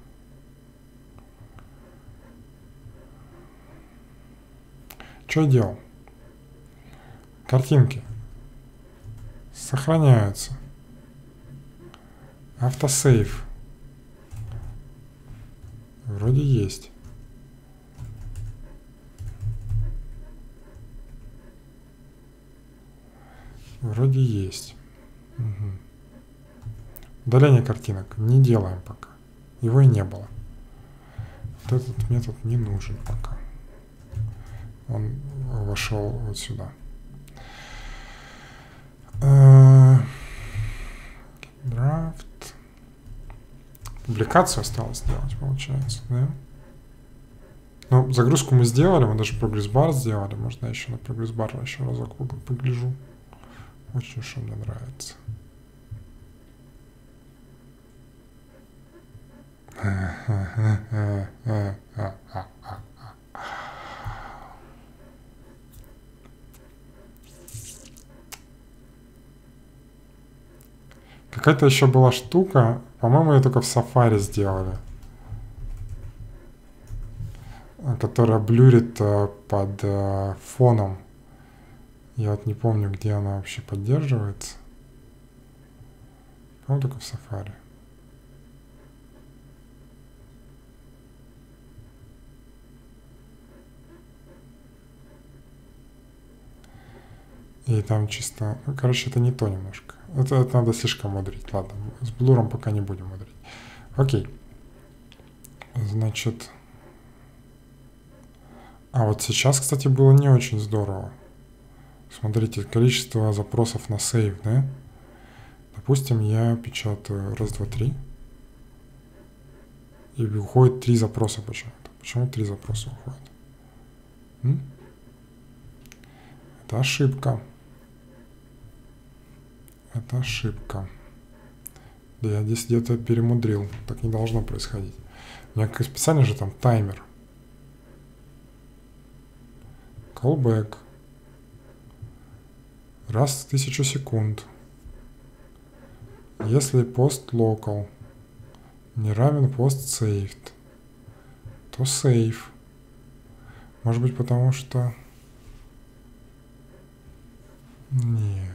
Что я делал? Картинки сохраняются. Автосейв. Вроде есть. Вроде есть. Угу. Удаление картинок не делаем пока. Его и не было. Вот этот метод не нужен пока. Он вошел вот сюда. Драфт. Публикацию осталось сделать, получается, да? Ну, загрузку мы сделали, мы даже прогресс-бар сделали. Можно я еще на прогресс-бар еще разок погляжу. Очень уж мне нравится. Какая-то еще была штука, по-моему, ее только в Safari сделали, которая блюрит под фоном. Я вот не помню, где она вообще поддерживается. По-моему, только в Safari. И там чисто... Ну, короче, это не то немножко. Это, это надо слишком мудрить. Ладно, с блуром пока не будем мудрить. Окей. Значит... А вот сейчас, кстати, было не очень здорово. Смотрите, количество запросов на сейв, да? Допустим, я печатаю раз, два, три. И уходит три запроса почему-то. Почему три запроса уходят? М? Это ошибка. Это ошибка. Да я здесь где-то перемудрил. Так не должно происходить. У меня как специально же там таймер. Callback. Раз в тысячу секунд. Если post local не равен post saved, то save. Может быть, потому что... Нет.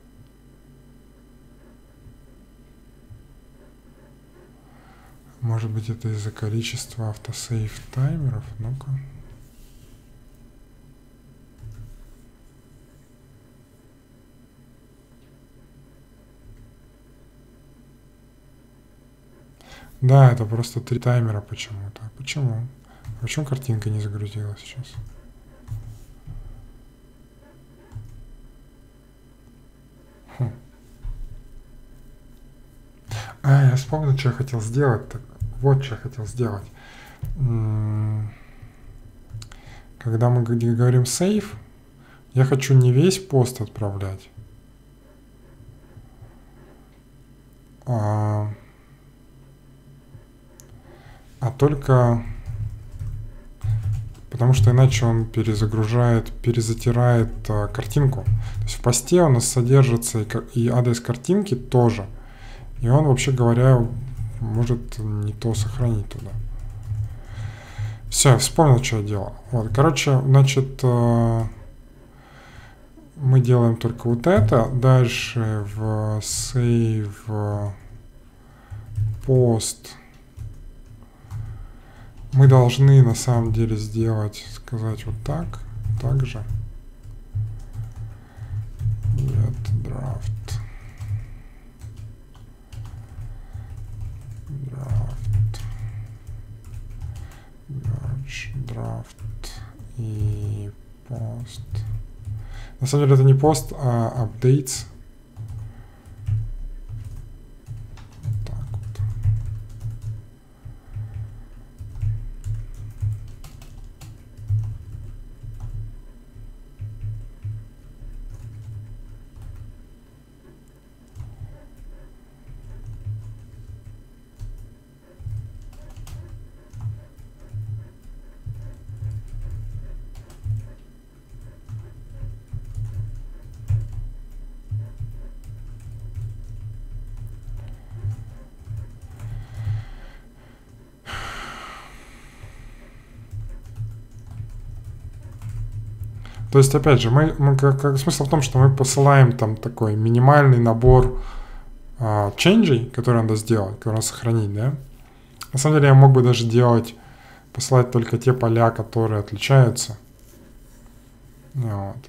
Может быть, это из-за количества автосейв таймеров? Ну-ка. Да, это просто три таймера почему-то. Почему? Почему картинка не загрузилась сейчас? Хм. А, я вспомнил, что я хотел сделать. Так, вот что я хотел сделать. Когда мы говорим save, я хочу не весь пост отправлять, а, а только... Потому что иначе он перезагружает, перезатирает а, картинку. То есть в посте у нас содержится и, и адрес картинки тоже. И он, вообще говоря, может не то сохранить туда. Все, вспомнил, что я делал. Вот, короче, значит, мы делаем только вот это. Дальше в save post мы должны на самом деле сделать, сказать вот так, так же. Get draft. Draft. Merge, draft и post. На самом деле это не пост, а updates. Вот так вот. То есть, опять же, мы, мы как, как, смысл в том, что мы посылаем там такой минимальный набор а, ченджей, которые надо сделать, которые надо сохранить, да. На самом деле я мог бы даже делать, посылать только те поля, которые отличаются, вот,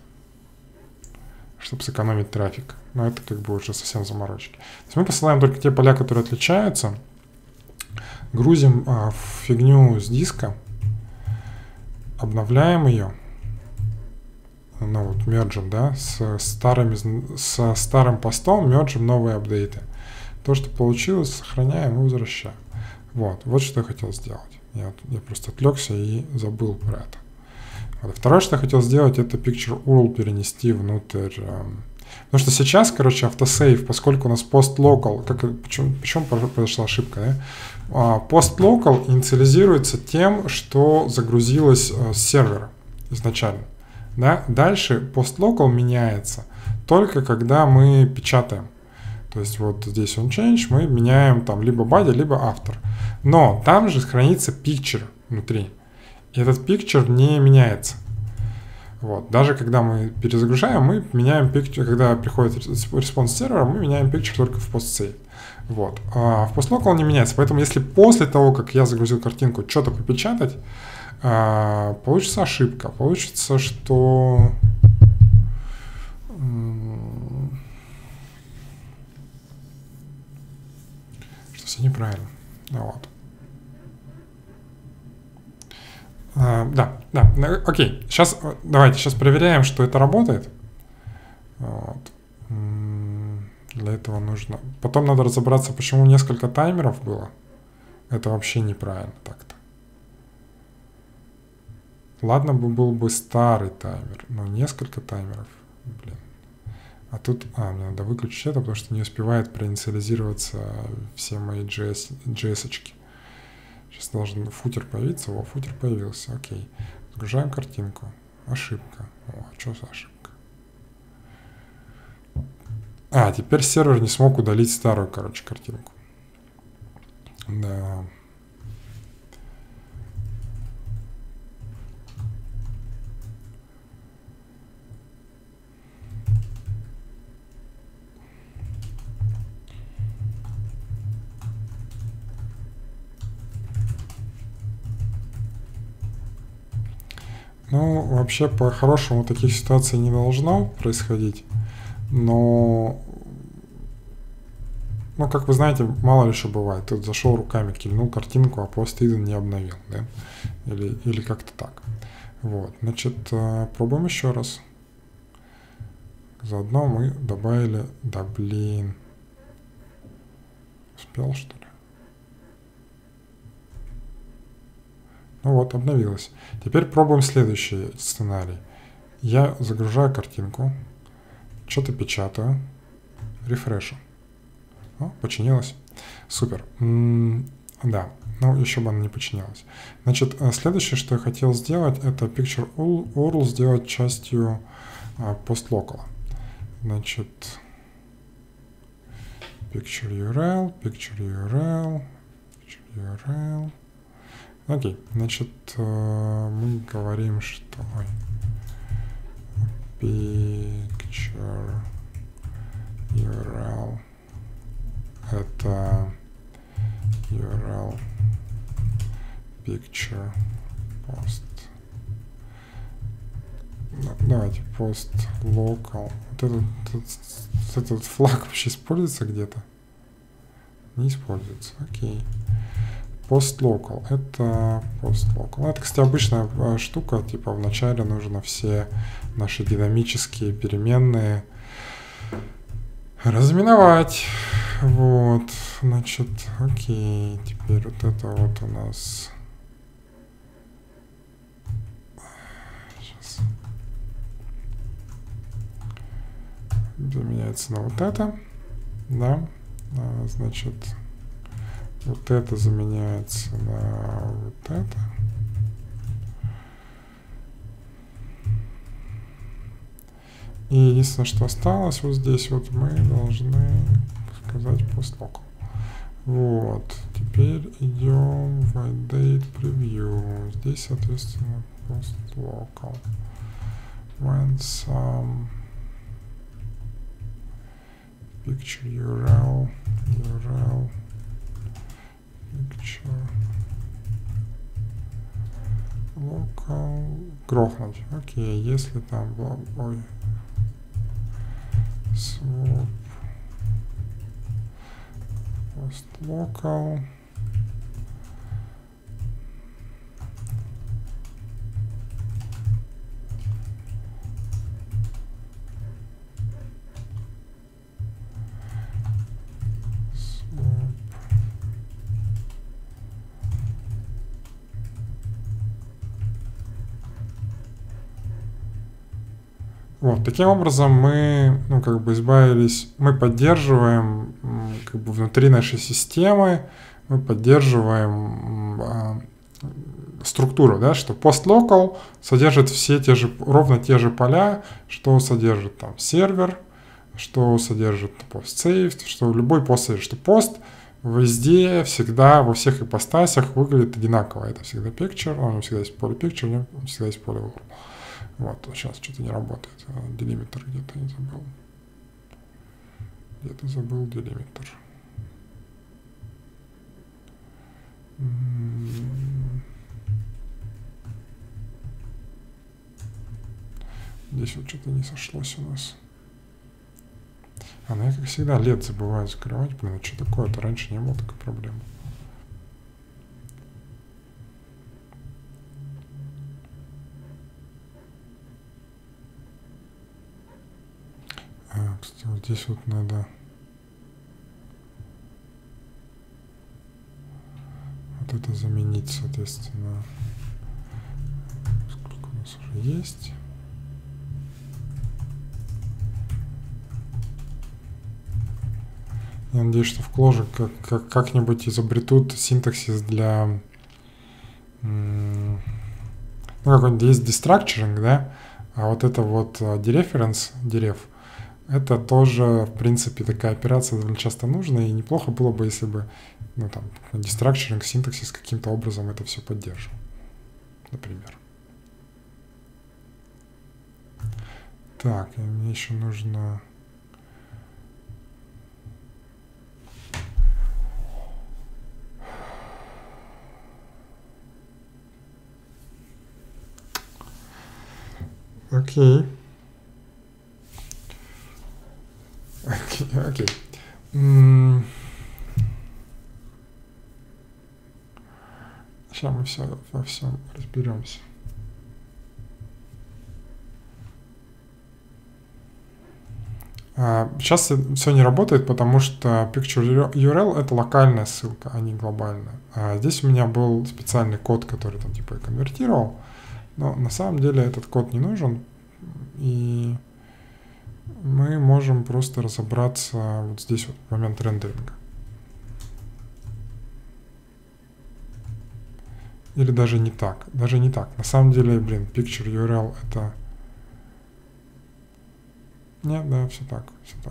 чтобы сэкономить трафик. Но это как бы уже совсем заморочки. То есть мы посылаем только те поля, которые отличаются, грузим а, в фигню с диска, обновляем ее, ну вот мерджим, да, с старыми, со старым постом мерджим новые апдейты. То, что получилось, сохраняем и возвращаем. Вот, вот что я хотел сделать. Я, я просто отвлекся и забыл про это. Вот. Второе, что я хотел сделать, это picture ю ар эл перенести внутрь. Потому что сейчас, короче, автосейв, поскольку у нас post-local, как, почему, почему произошла ошибка, да? Post-local инициализируется тем, что загрузилось с сервера изначально. Да? Дальше post-local меняется только когда мы печатаем. То есть вот здесь on change, мы меняем там либо body, либо after. Но там же хранится picture внутри. И этот picture не меняется. Вот. Даже когда мы перезагружаем, мы меняем picture, когда приходит респонс сервера, мы меняем picture только в post-save. Вот. А в post-local не меняется. Поэтому если после того, как я загрузил картинку, что-то попечатать, получится ошибка. Получится, что что все неправильно. Вот. А, да, да, окей. Сейчас давайте сейчас проверяем, что это работает. Вот. Для этого нужно. Потом надо разобраться, почему несколько таймеров было. Это вообще неправильно так-то. Ладно бы был бы старый таймер, но несколько таймеров, блин. А тут, а, мне надо выключить это, потому что не успевает проинициализироваться все мои джей эс, джей эс-очки. Сейчас должен футер появиться. О, футер появился, окей. Загружаем картинку. Ошибка. О, что за ошибка? А, теперь сервер не смог удалить старую, короче, картинку. Да. Ну, вообще, по-хорошему, таких ситуаций не должно происходить, но, ну, как вы знаете, мало ли что бывает. Тут зашел руками, кильнул картинку, а пост hidden не обновил, да, или, или как-то так. Вот, значит, пробуем еще раз. Заодно мы добавили, да блин, успел, что ли? Ну вот, обновилось. Теперь пробуем следующий сценарий. Я загружаю картинку, что-то печатаю, рефрешу. О, починилось. Супер. М-м, да, ну еще бы она не починилась. Значит, следующее, что я хотел сделать, это picture ю ар эл сделать частью а, post-local. Значит, picture ю ар эл, picture ю ар эл, picture ю ар эл. Окей, значит, мы говорим, что picture ю ар эл это ю ар эл picture post. Давайте post local. Вот этот, этот, этот флаг вообще используется где-то? Не используется. Окей. Post local. Это post local. Это, кстати, обычная штука. Типа вначале нужно все наши динамические переменные разминовать. Вот. Значит, окей. Теперь вот это вот у нас... Сейчас. Заменяется на вот это. Да. Значит... Вот это заменяется на вот это. И единственное, что осталось вот здесь, вот мы должны сказать post local. Вот. Теперь идем в date preview. Здесь, соответственно, post local. When some picture ю ар эл, ю ар эл picture local грохнуть. Окей, если там был, ой, swap post local, вот, таким образом мы, ну, как бы избавились, мы поддерживаем, как бы внутри нашей системы, мы поддерживаем а, структуру, да, что post-local содержит все те же, ровно те же поля, что содержит там сервер, что содержит post-saved, что любой пост содержит, что пост везде, всегда, во всех ипостасях выглядит одинаково. Это всегда picture, у него всегда есть поле picture, у него всегда есть поле wall. Вот, сейчас что-то не работает. Делимитр где-то не забыл. Где-то забыл делимитр. Здесь вот что-то не сошлось у нас. А, ну я, как всегда, лет забываю закрывать. Блин, а что такое-то? Раньше не было такой проблемы. А, кстати, вот здесь вот надо... Вот это заменить, соответственно. Сколько у нас уже есть. Я надеюсь, что в Clojure как, как, как-нибудь изобретут синтаксис для... Ну, какой-нибудь есть destructuring, да? А вот это вот dereference, deref, это тоже, в принципе, такая операция довольно часто нужна, и неплохо было бы, если бы, ну, там, destructuring, синтаксис каким-то образом это все поддерживал, например. Так, и мне еще нужно... Окей. Окей, окей. М- Сейчас мы все, во всем разберемся. А, сейчас все не работает, потому что picture ю ар эл это локальная ссылка, а не глобальная. А здесь у меня был специальный код, который там типа конвертировал. Но на самом деле этот код не нужен, и мы можем просто разобраться вот здесь вот в момент рендеринга. Или даже не так, даже не так. На самом деле, блин, picture ю ар эл это... Нет, да, все так, все так.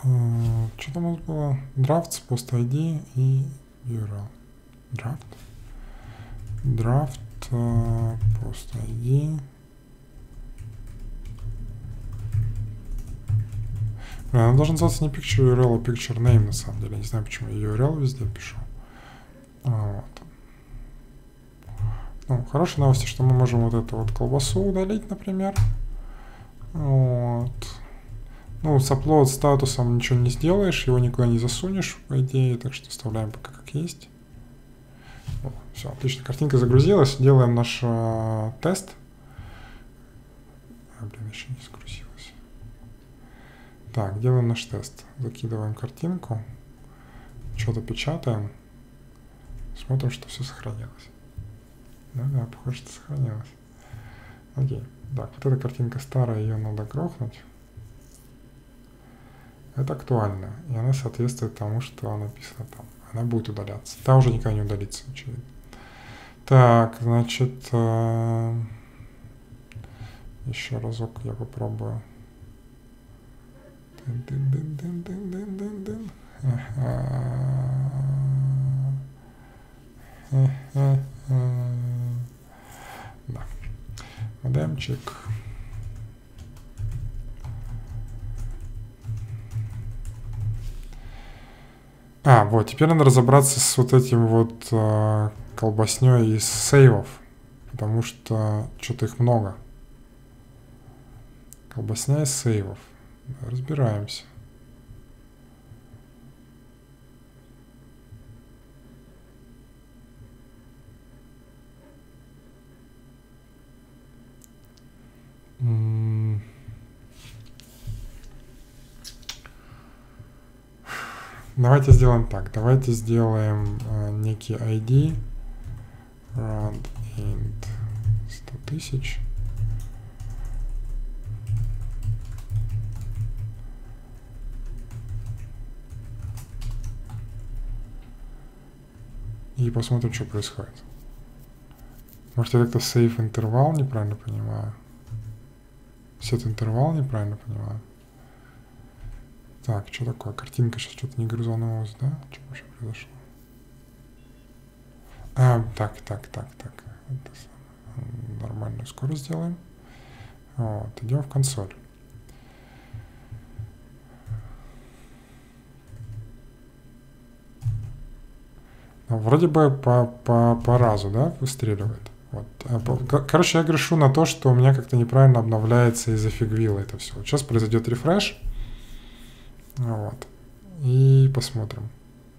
Что там у нас было? Drafts, post ай ди и ю ар эл. Draft. Draft, post ай ди. Она должна называться не picture ю ар эл, а picture name на самом деле. Не знаю, почему я ю ар эл везде пишу. Вот. Ну, хорошая новость, что мы можем вот эту вот колбасу удалить, например. Вот. Ну, с upload статусом ничего не сделаешь, его никуда не засунешь, по идее, так что оставляем пока как есть. О, все, отлично, картинка загрузилась, делаем наш э, тест. А, блин, еще не загрузилась. Так, делаем наш тест. Закидываем картинку, что-то печатаем, смотрим, что все сохранилось. Да-да, похоже, что сохранилось. Окей, так, вот эта картинка старая, ее надо грохнуть. Это актуально, и она соответствует тому, что написано там. Она будет удаляться. Та уже никогда не удалится, очевидно. Так, значит, э, еще разок я попробую. Да. Модемчик. А, вот, теперь надо разобраться с вот этим вот э, колбасней из сейвов, потому что что-то их много. Колбасня из сейвов. Разбираемся. М- Давайте сделаем так. Давайте сделаем э, некий ай ди rand int сто тысяч. И посмотрим, что происходит. Может, я как-то save интервал неправильно понимаю. Set интервал неправильно понимаю. Так, что такое? Картинка сейчас что-то не грузанулась, да? Что вообще произошло? А, так, так, так, так. Это нормальную скорость сделаем. Вот, идем в консоль. Ну, вроде бы по, по, по разу, да, выстреливает. Вот. Короче, я грешу на то, что у меня как-то неправильно обновляется и зафигвило это все. Вот сейчас произойдет рефреш. Вот. И посмотрим.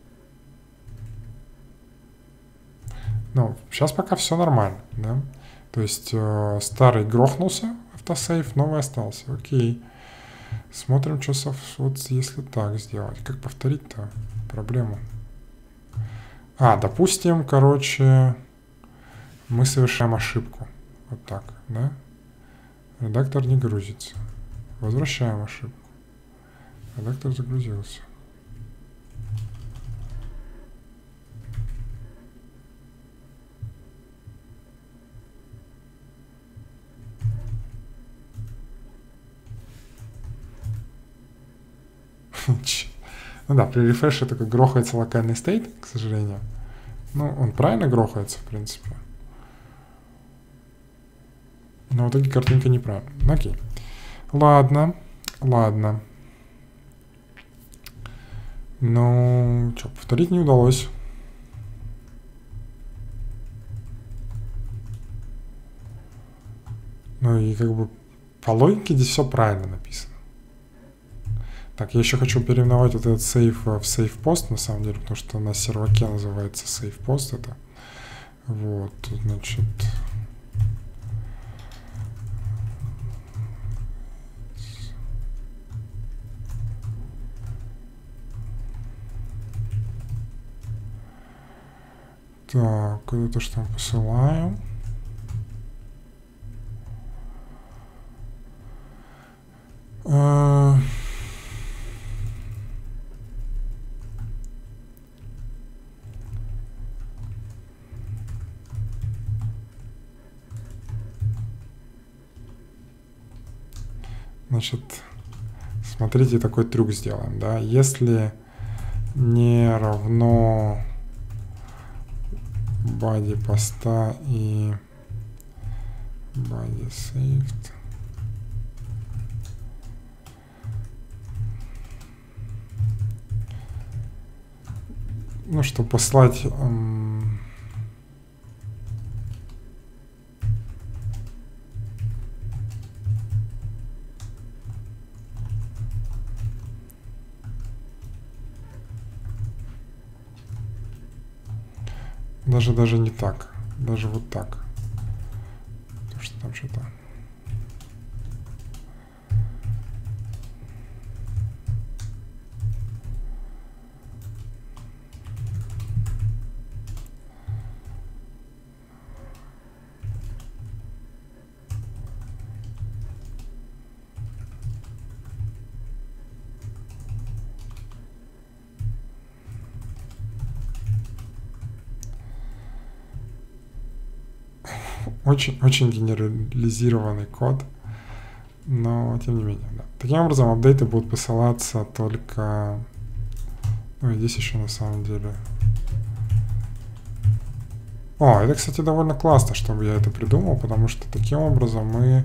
Ну, сейчас пока все нормально, да. То есть э, старый грохнулся, автосейв, новый остался. Окей. Смотрим, что со, вот если так сделать. Как повторить-то проблему? А, допустим, короче, мы совершаем ошибку. Вот так, да? Редактор не грузится. Возвращаем ошибку. Редактор загрузился. Ну да, при рефреше только грохается локальный стейт, к сожалению. Ну, он правильно грохается, в принципе. Но в итоге картинка неправильная. Ну, окей. Ладно, ладно. Ну, что, повторить не удалось. Ну и как бы по логике здесь все правильно написано. Так, я еще хочу переименовать вот этот сейф в сейф-пост, на самом деле, потому что на серваке называется сейф-пост это. Вот, значит... Так, это что мы посылаем. А... Значит, Смотрите, такой трюк сделаем, да. Если не равно body поста и body saved, ну, чтобы послать эм, даже даже не так, даже вот так, потому что там что-то. Очень, очень генерализированный код, но тем не менее, да. Таким образом, апдейты будут посылаться только... Ну, и здесь еще на самом деле... О, это, кстати, довольно классно, чтобы я это придумал, потому что таким образом мы,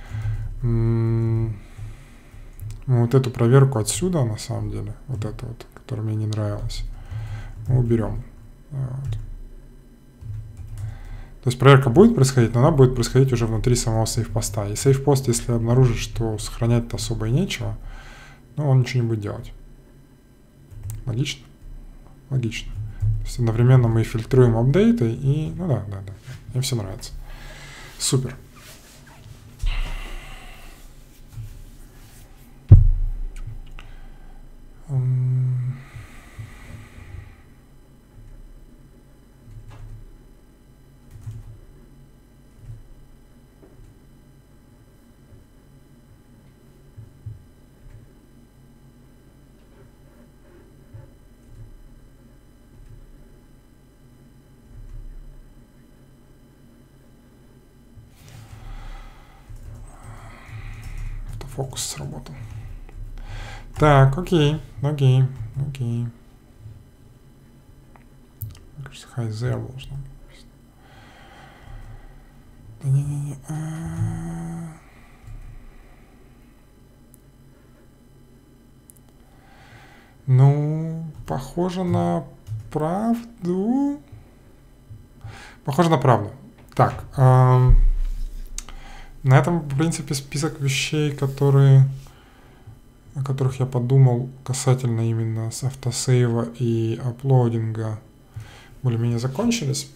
мы вот эту проверку отсюда, на самом деле, вот эту вот, которая мне не нравилась, мы уберем. Вот. То есть проверка будет происходить, но она будет происходить уже внутри самого сейфпоста. И сейфпост, если обнаружит, что сохранять-то особо и нечего, ну, он ничего не будет делать. Логично? Логично. То есть одновременно мы фильтруем апдейты и... Ну да, да, да. Мне все нравится. Супер. Фокус сработал. Так, окей, окей, окей. Кажется, high there должно быть. Да не-не-не. Ну, похоже на правду. Похоже на правду. Так, эм, на этом, в принципе, список вещей, которые, о которых я подумал касательно именно с автосейва и аплодинга, более-менее закончились.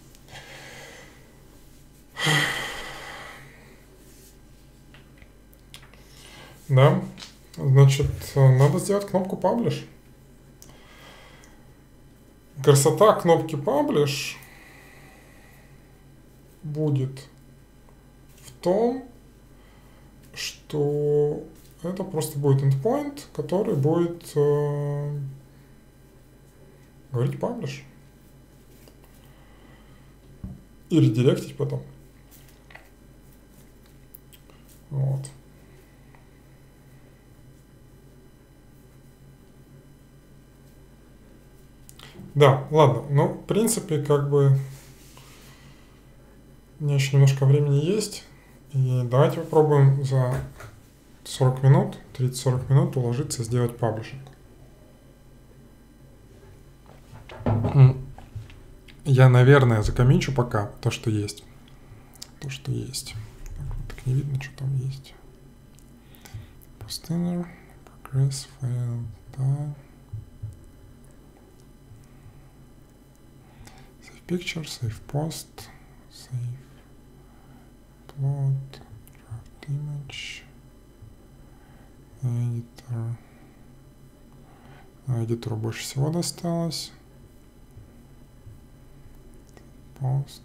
Да, значит, надо сделать кнопку Publish. Красота кнопки Publish будет в том, что это просто будет endpoint, который будет э, говорить Publish и редиректить потом. Вот. Да, ладно, ну, в принципе, как бы у меня еще немножко времени есть, и давайте попробуем за сорок минут, тридцать-сорок минут уложиться и сделать паблишинг. Я, наверное, закоммичу пока то, что есть. То, что есть. Так, вот так не видно, что там есть. Post-inner, progress, failed, да. Picture, save post, save upload, draft image, editor. Эдитору больше всего досталось. Post.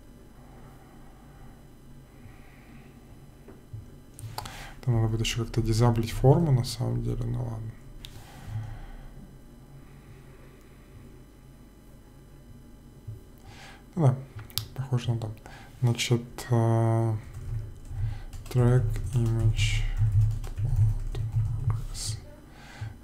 Там надо будет еще как-то дизаблить форму, на самом деле, ну ладно. Да, похоже на то. Значит, uh, track image progress.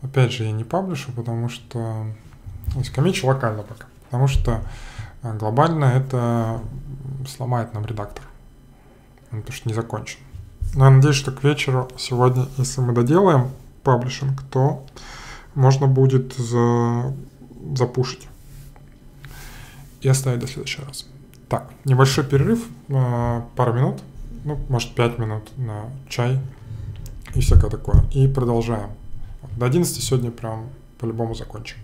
опять же, я не паблишу, потому что... То есть комичу локально пока. Потому что глобально это сломает нам редактор. Он потому что не закончен. Но я надеюсь, что к вечеру сегодня, если мы доделаем паблишинг, то можно будет за... запушить и оставить до следующего раза. Так, небольшой перерыв, пару минут, ну, может, пять минут на чай и всякое такое. И продолжаем. До одиннадцати сегодня прям по-любому закончим.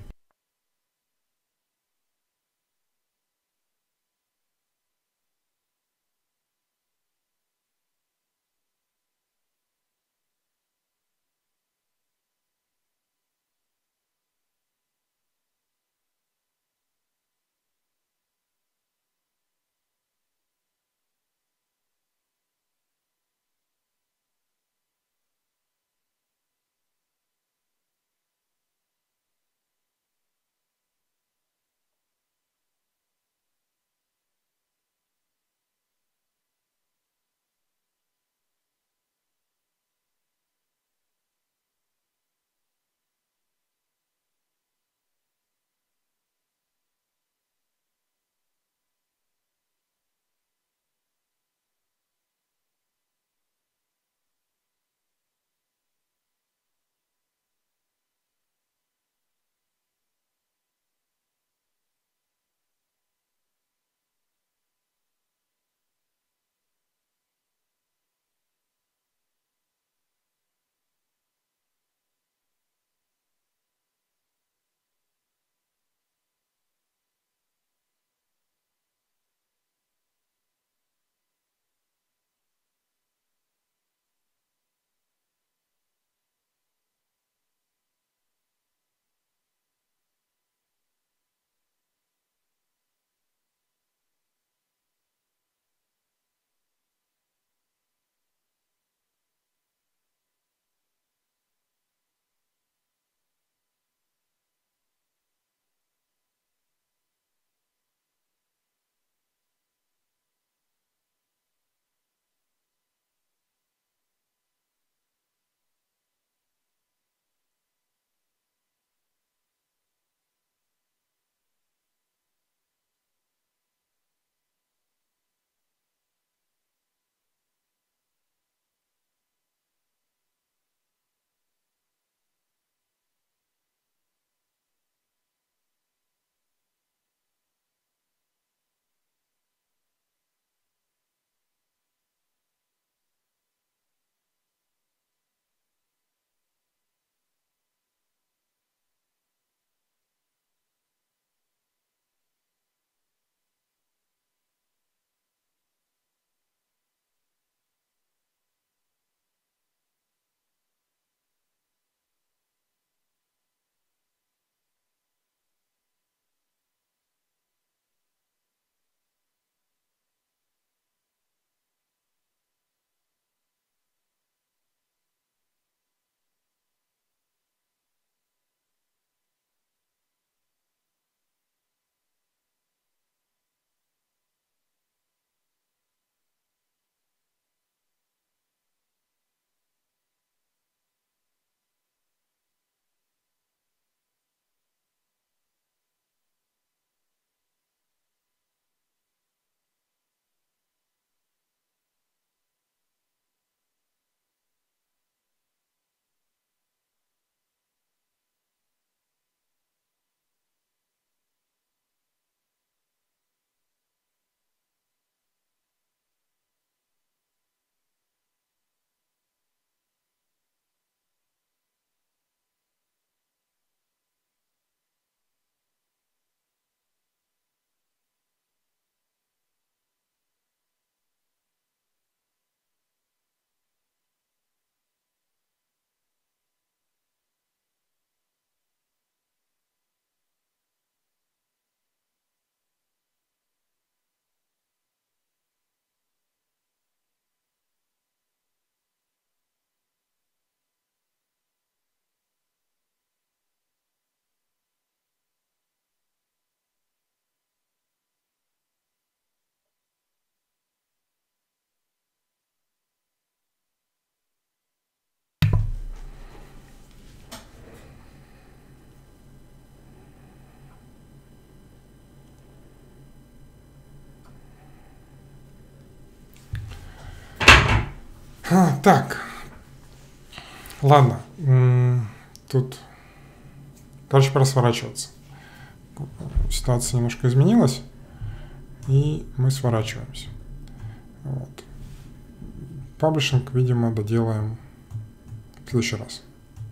А, так. Ладно. Тут, короче, пора сворачиваться. Ситуация немножко изменилась, и мы сворачиваемся. Вот. Паблишинг, видимо, доделаем в следующий раз.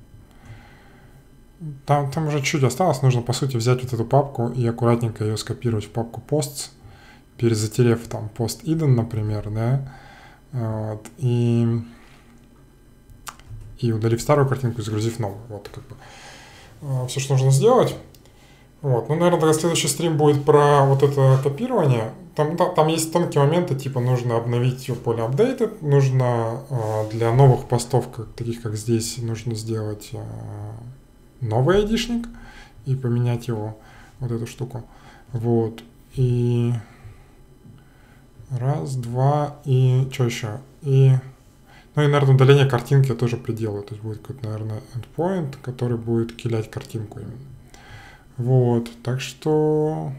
Там, там уже чуть осталось. Нужно, по сути, взять вот эту папку и аккуратненько ее скопировать в папку posts, перезатерев там post hidden, например, да, вот, и, и удалив старую картинку и загрузив новую. Вот, как бы, все, что нужно сделать. Вот. Ну, наверное, тогда следующий стрим будет про вот это копирование. Там, там, там есть тонкие моменты, типа нужно обновить поле updated, нужно э, для новых постов, как, таких как здесь, нужно сделать э, новый айдишник и поменять его, вот эту штуку. Вот. И раз, два, и что еще? И, ну и, наверное, удаление картинки я тоже приделаю. То есть будет какой-то, наверное, endpoint, который будет килять картинку именно. Вот, так что...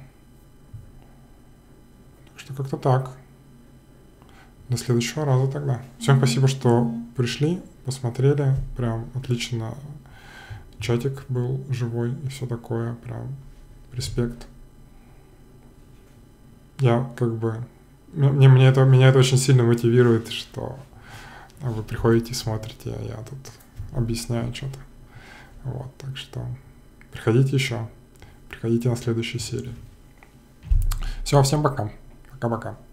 Так что как-то так. До следующего раза тогда. Всем спасибо, что пришли, посмотрели. Прям отлично. Чатик был живой и все такое. Прям респект. Я как бы... Мне, мне это, меня это очень сильно мотивирует, что вы приходите, смотрите, а я тут объясняю что-то. Вот, так что приходите еще. Приходите на следующей серии. Все, всем пока. Пока-пока.